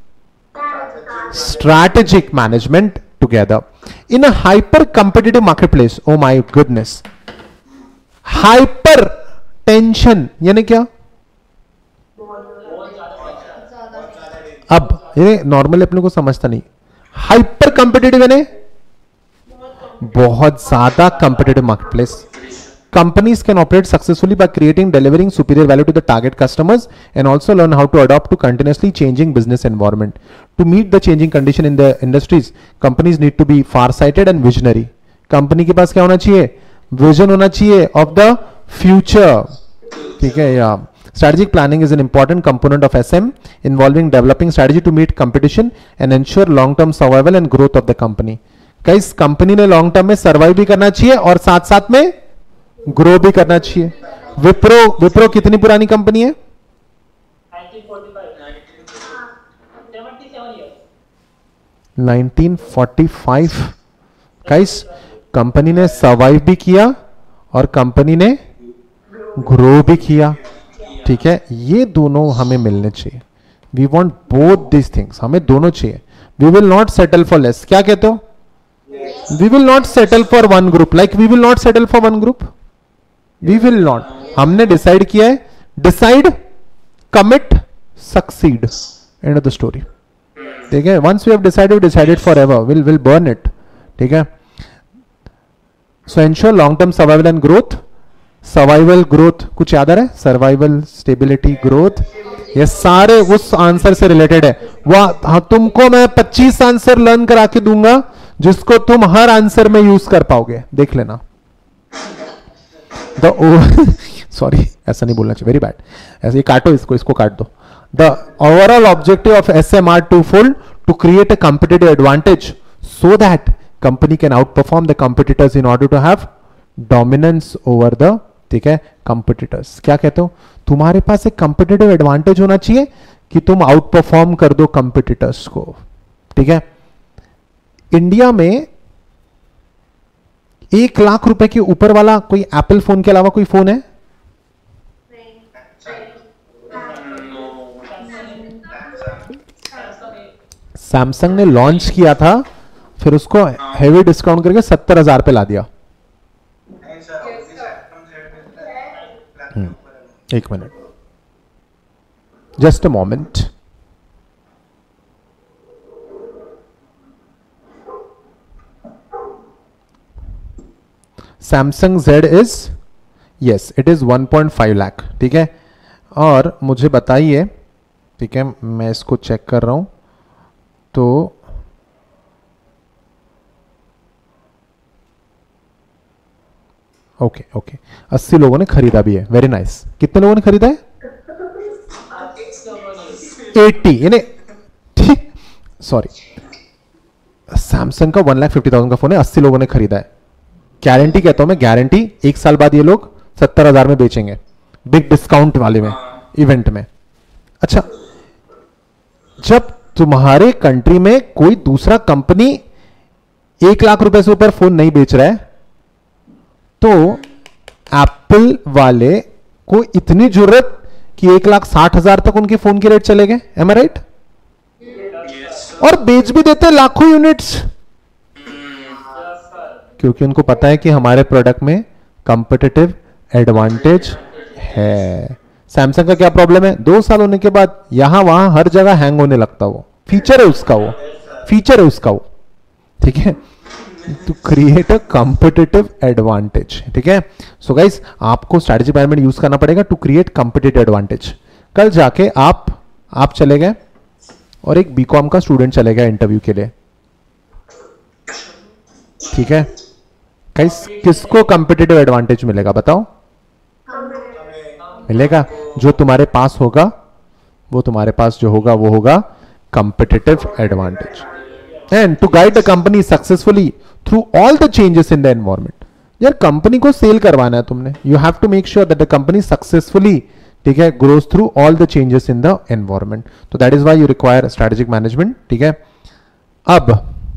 A: strategic management together. In a hyper competitive marketplace, oh my goodness, hyper tension यानी क्या? अब ये नॉर्मली अपने को समझता नहीं. हाइपर कंपिटिटिव यानी बहुत ज्यादा competitive marketplace. Companies can operate successfully by creating, delivering superior value to the target customers and also learn how to adapt to continuously changing business environment. To meet the changing condition in the industries, companies need to be far-sighted and visionary. Company के पास क्या होना चाहिए? Vision होना चाहिए of the future. ठीक है. या strategic planning is an important component of S M, involving developing strategy to meet competition and ensure long-term survival and growth of the company. Guys, company ने long term में survive भी करना चाहिए और साथ साथ में ग्रो भी करना चाहिए. विप्रो विप्रो कितनी पुरानी कंपनी है? Nineteen forty five. Guys, company ने सर्वाइव भी किया और कंपनी ने ग्रो भी किया. ठीक है. ये दोनों हमें मिलने चाहिए. We want both this things. हमें दोनों चाहिए. We will not settle for less. क्या कहते हो? We will not settle for one group. Like we will not settle for one group. We will not. हमने डिसाइड किया है. Decide, commit, succeed. End of the story. ठीक है. Once we have decided, decided forever. Will will burn it. ठीक है. So ensure long term survival and growth. Survival growth कुछ याद आ रहा है? सर्वाइवल, स्टेबिलिटी, ग्रोथ, ये सारे उस आंसर से रिलेटेड है. वह हाँ, तुमको मैं पच्चीस आंसर लर्न करा के दूंगा जिसको तुम हर आंसर में यूज कर पाओगे. देख लेना. द सॉरी ऐसा नहीं बोलना चाहिए. Very bad. ऐसे ही काटो इसको, इसको काट दो. The overall objective of S M are twofold to create a competitive advantage so that company can outperform the competitors in order to have dominance over the, ठीक है, competitors. क्या कहते हो? तुम्हारे पास एक कंपिटिटिव एडवांटेज होना चाहिए कि तुम आउट परफॉर्म कर दो कंपिटिटर्स को. ठीक है. इंडिया में एक लाख रुपए के ऊपर वाला कोई एप्पल फोन के अलावा कोई फोन है? सैमसंग ने लॉन्च किया था, फिर उसको हेवी डिस्काउंट करके सत्तर हजार पे ला दिया. एक मिनट, just a moment. Samsung Z is, yes it is one point five lakh. ठीक है. और मुझे बताइए, ठीक है, मैं इसको चेक कर रहा हूं तो ओके ओके अस्सी लोगों ने खरीदा भी है. Very nice. कितने लोगों ने खरीदा है? अस्सी. यानी ठीक, सॉरी, सैमसंग का वन लाख फिफ्टी थाउजेंड का फोन है, अस्सी लोगों ने खरीदा है. गारंटी कहता हूं मैं, गारंटी एक साल बाद ये लोग सत्तर हजार में बेचेंगे, बिग डिस्काउंट वाले में, इवेंट में. अच्छा, जब तुम्हारे कंट्री में कोई दूसरा कंपनी एक लाख रुपए से ऊपर फोन नहीं बेच रहा है तो एप्पल वाले को इतनी जरूरत कि एक लाख साठ हजार तक उनके फोन के रेट चले गए. Am I right? और बेच भी देते लाखों यूनिट्स, क्योंकि उनको पता है कि हमारे प्रोडक्ट में कंपिटिटिव एडवांटेज है. सैमसंग का क्या प्रॉब्लम है? दो साल होने के बाद यहां वहां हर जगह हैंग होने लगता, वो फीचर है उसका, वो फीचर है उसका वो, ठीक है, to create a competitive advantage, ठीक है। सो गाइस आपको स्ट्रेटेजी मैनेजमेंट यूज करना पड़ेगा टू क्रिएट कॉम्पिटिटिव एडवांटेज। कल जाके आप आप चले गए और एक बीकॉम का स्टूडेंट चले गया इंटरव्यू के लिए, ठीक है, गाइस किसको कॉम्पिटिटिव एडवांटेज मिलेगा बताओ? मिलेगा जो तुम्हारे पास होगा, वो तुम्हारे पास जो होगा वो होगा competitive advantage. And to guide the company successfully through all the changes in the environment, यार कंपनी को सेल करवाना है तुमने, you have to make sure that the company successfully, ठीक है, grows through all the changes in the environment. तो that is why you require strategic management, ठीक है। अब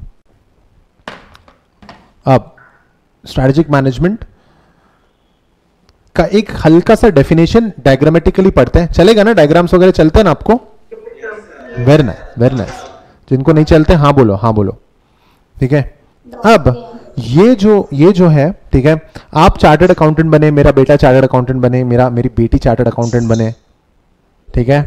A: अब स्ट्रेटेजिक मैनेजमेंट का एक हल्का सा डेफिनेशन डायग्रामेटिकली पढ़ते हैं, चलेगा ना? डायग्राम्स वगैरह चलते हैं ना आपको? Very nice, very nice. जिनको नहीं चलते हाँ बोलो, हाँ बोलो, ठीक है। अब ये जो ये जो है, ठीक है, आप चार्टर्ड अकाउंटेंट बने, मेरा बेटा चार्टर्ड अकाउंटेंट बने, मेरा मेरी बेटी चार्टर्ड अकाउंटेंट बने, ठीक है,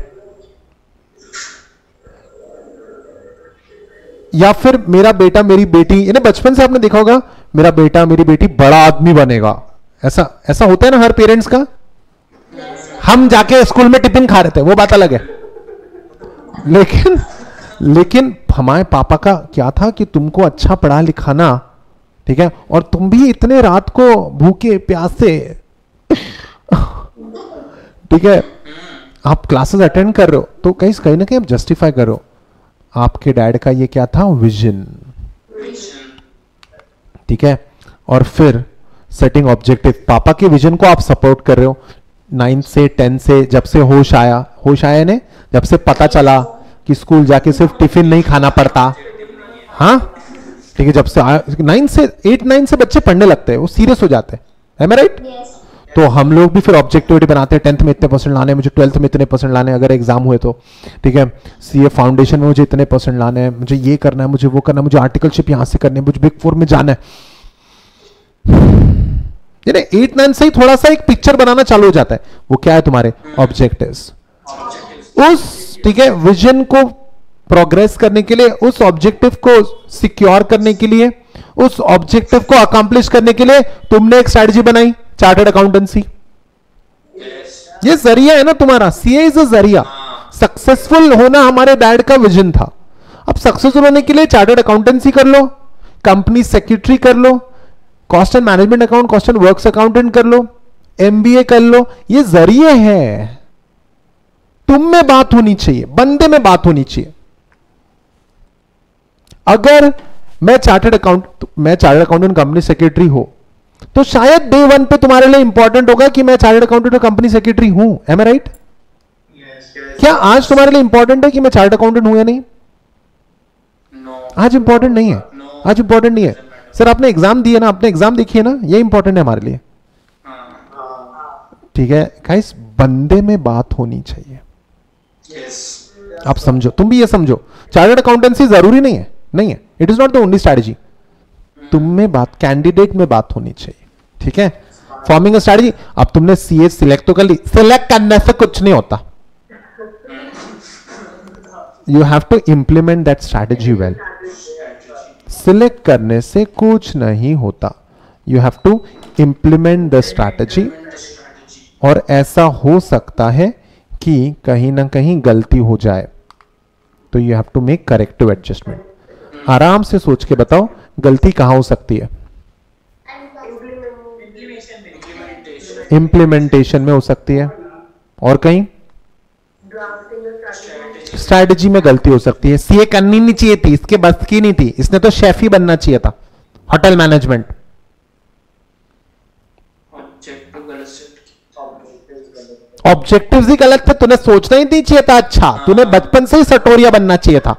A: या फिर मेरा बेटा मेरी बेटी, यानी बचपन से आपने देखा होगा मेरा बेटा मेरी बेटी बड़ा आदमी बनेगा, ऐसा ऐसा होता है ना हर पेरेंट्स का। हम जाके स्कूल में टिफिन खा रहे थे वो बात अलग है, लेकिन लेकिन हमारे पापा का क्या था कि तुमको अच्छा पढ़ा लिखाना, ठीक है, और तुम भी इतने रात को भूखे प्यासे, ठीक है, आप क्लासेस अटेंड कर रहे हो तो कहीं कहीं ना कहीं आप जस्टिफाई करो आपके डैड का ये क्या था, विजन, ठीक है। और फिर सेटिंग ऑब्जेक्टिव, पापा के विजन को आप सपोर्ट कर रहे हो। नाइन्थ से टेंथ से जब से होश आया, होश आया ने जब से पता चला कि स्कूल जाके सिर्फ टिफिन नहीं खाना पड़ता, हाँ, ठीक है, जब से नाइन्थ से एट नाइन से बच्चे पढ़ने लगते हैं, वो सीरियस हो जाते हैं, है मैं राइट? तो हम लोग भी फिर ऑब्जेक्टिविटी बनाते हैं, टेंथ में इतने परसेंट लाने, मुझे ट्वेल्थ में इतने परसेंट लाने अगर एग्जाम हुए तो, ठीक है, सीए फाउंडेशन में मुझे इतने परसेंट लाने हैं, मुझे ये करना है, मुझे वो करना है, मुझे आर्टिकलशिप यहां से करनी है, मुझे बिग फोर में जाना है। एट नाइन से ही थोड़ा सा एक पिक्चर बनाना चालू हो जाता है, वो क्या है तुम्हारे ऑब्जेक्टिव्स, उस, ठीक है, विजन को प्रोग्रेस करने के लिए, उस ऑब्जेक्टिव को सिक्योर करने के लिए, उस ऑब्जेक्टिव को अकम्प्लिश करने के लिए तुमने एक स्ट्रेटजी बनाई, चार्टर्ड अकाउंटेंसी। ये जरिया है ना तुम्हारा, सीए इज अ जरिया। सक्सेसफुल होना हमारे डैड का विजन था। अब सक्सेसफुल होने के लिए चार्टर्ड अकाउंटेंसी कर लो, कंपनी सेक्रेटरी कर लो, cost and management account, cost and works accountant कर लो, एमबीए कर लो, ये जरिए हैं। तुम में बात होनी चाहिए, बंदे में बात होनी चाहिए। अगर मैं चार्टर्ड अकाउंट मैं चार्टर्ड अकाउंटेंट कंपनी सेक्रेटरी हो तो शायद डे वन पे तुम्हारे लिए इंपॉर्टेंट होगा कि मैं चार्टर्ड अकाउंटेंट और कंपनी सेक्रेटरी हूं, एम आई राइट? क्या आज तुम्हारे लिए इंपॉर्टेंट है कि मैं चार्टर्ड अकाउंटेंट हूं या नहीं? no. आज इंपॉर्टेंट नहीं है, no. आज इंपॉर्टेंट नहीं है। सर आपने एग्जाम दिए ना, आपने एग्जाम देखिए ना, ये इंपॉर्टेंट है हमारे लिए, ठीक है गाइस, बंदे में बात होनी चाहिए। yes. आप समझो, तुम भी ये समझो, चार्टर्ड अकाउंटेंसी जरूरी नहीं है, नहीं है, it is not the only strategy. तुम में बात, कैंडिडेट में बात होनी चाहिए, ठीक है। फॉर्मिंग अ स्ट्रैटेजी, अब तुमने सीए सिलेक्ट तो कर ली, सिलेक्ट करने से कुछ नहीं होता, you have to implement that strategy well. Select करने से कुछ नहीं होता, you have to implement the strategy. और ऐसा हो सकता है कि कहीं ना कहीं गलती हो जाए, तो you have to make corrective adjustment. आराम से सोच के बताओ गलती कहां हो सकती है? इंप्लीमेंटेशन में हो सकती है, और कहीं स्ट्रैटेजी में गलती हो सकती है। सीए करनी नहीं चाहिए थी, इसके बस की नहीं थी, इसने तो शेफ ही बनना चाहिए था, होटल मैनेजमेंट। ऑब्जेक्टिव्स ही गलत थे, तूने सोचना ही नहीं चाहिए था, अच्छा तूने बचपन से ही सटोरिया बनना चाहिए था,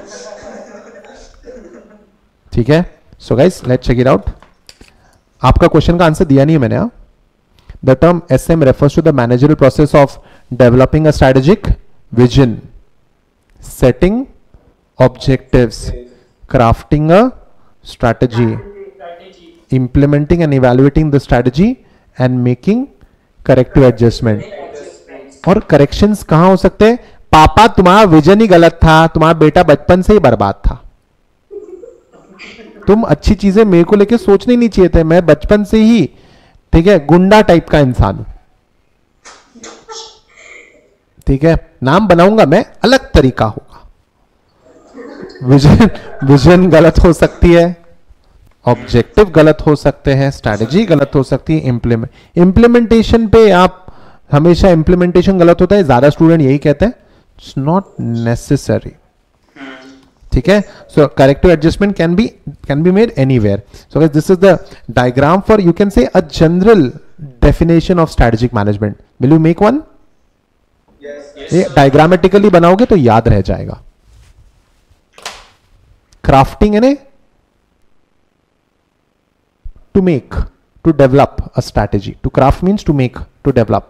A: ठीक है। So guys let's check it out. आपका क्वेश्चन का आंसर दिया नहीं है मैंने। The term SM refers to the managerial process of developing a strategic vision, setting objectives, crafting a strategy, implementing and evaluating the strategy and making corrective adjustment. और corrections कहाँ हो सकते हैं? पापा तुम्हारा विजन ही गलत था, तुम्हारा बेटा बचपन से ही बर्बाद था, तुम अच्छी चीजें मेरे को लेके सोचने नहीं चाहिए थे, मैं बचपन से ही ठीक है गुंडा टाइप का इंसान हूं, ठीक है, नाम बनाऊंगा मैं, अलग तरीका होगा। विजन विजन गलत हो सकती है, ऑब्जेक्टिव गलत हो सकते हैं, स्ट्रैटेजी गलत हो सकती है, इंप्लीमेंट इंप्लीमेंटेशन पे आप हमेशा इंप्लीमेंटेशन गलत होता है, ज्यादा स्टूडेंट यही कहते हैं, इट्स नॉट नेसेसरी, ठीक है। So corrective adjustment can be can be made anywhere. So this is the diagram for, you can say a general definition of strategic management. Will you make one? ये diagrammatically बनाओगे तो याद रह जाएगा। Crafting यानी to make, to develop a strategy, to craft means to make, to develop.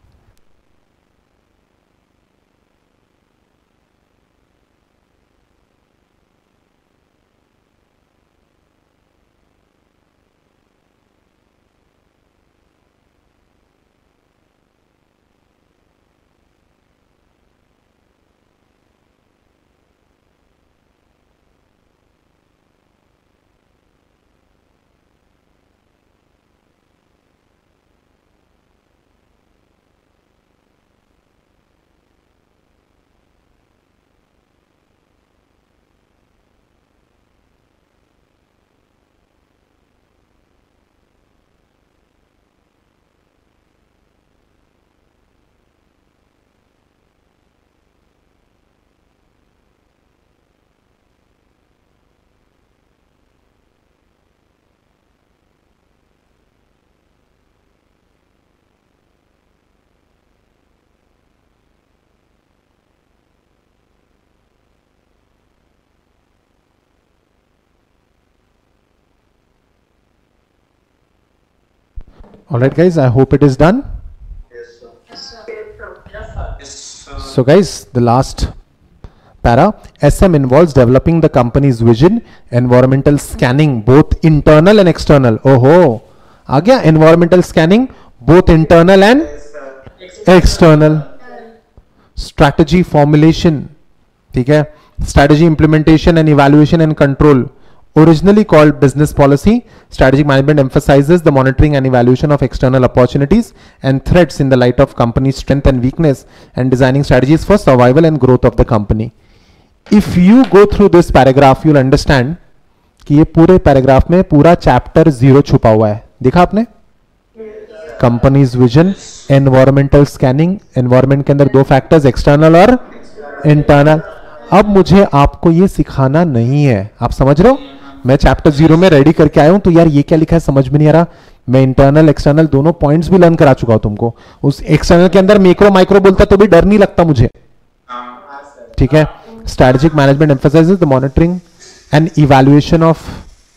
A: All right, guys, I hope it is done. So, guys, the last para, S M involves developing the company's vision, environmental scanning, both internal and external. Oh ho, आ गया environmental scanning, both internal and external. Strategy formulation, ठीक है, strategy implementation and evaluation and control. Originally called business policy, strategic management emphasizes the monitoring and evaluation of external opportunities and threats in the light of company's strength and weakness and designing strategies for survival and growth of the company. If you go through this paragraph, you'll understand कि ये पूरे paragraph में पूरा chapter zero छुपा हुआ है। देखा आपने? Company's vision, environmental scanning, environment के अंदर दो फैक्टर्स, एक्सटर्नल और इंटरनल। अब मुझे आपको ये सिखाना नहीं है, आप समझ रहे हो? मैं चैप्टर जीरो में रेडी करके आया हूं, तो यार ये क्या लिखा है समझ में नहीं आ रहा। मैं इंटरनल एक्सटर्नल दोनों पॉइंट्स भी लर्न करा चुका हूं तुमको। उस एक्सटर्नल के अंदर मैक्रो माइक्रो बोलता तो भी डर नहीं लगता मुझे, ठीक है। Strategic management emphasizes the monitoring and evaluation of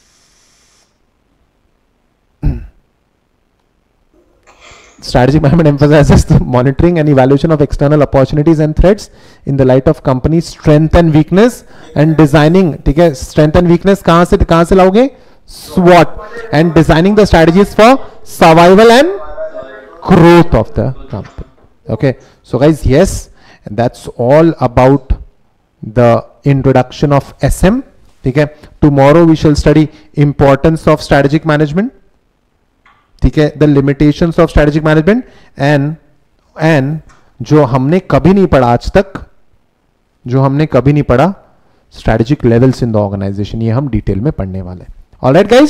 A: strategic management emphasizes the monitoring and evaluation of external opportunities and threats in the light of company's strength and weakness and designing, ठीक है, strength and weakness कहां से कहां से लाओगे? SWOT, and designing the strategies for survival and growth of the company. Okay, so guys, yes, and that's all about the introduction of S M. ठीक है, tomorrow we shall study importance of strategic management, ठीक है, the limitations of strategic management and and जो हमने कभी नहीं पढ़ा आज तक, जो हमने कभी नहीं पढ़ा strategic levels in the organization, ये हम डिटेल में पढ़ने वाले। Alright guys,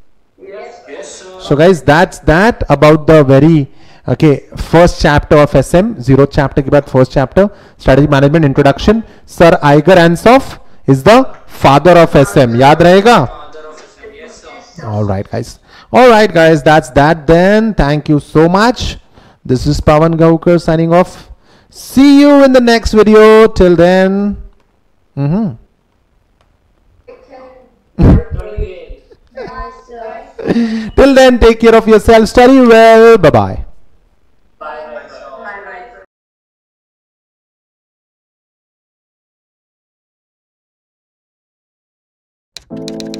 A: so guys that's that about the very okay first chapter of SM. Zero chapter के बाद first chapter strategic management introduction. Sir Igor Ansoff is the father of SM, याद रहेगा? Alright guys, all right guys, that's that then. Thank you so much. This is Pawan Gaukar signing off. See you in the next video. Till then, mm-hmm. Till then, take care of yourself, study well, bye bye. Bye bye.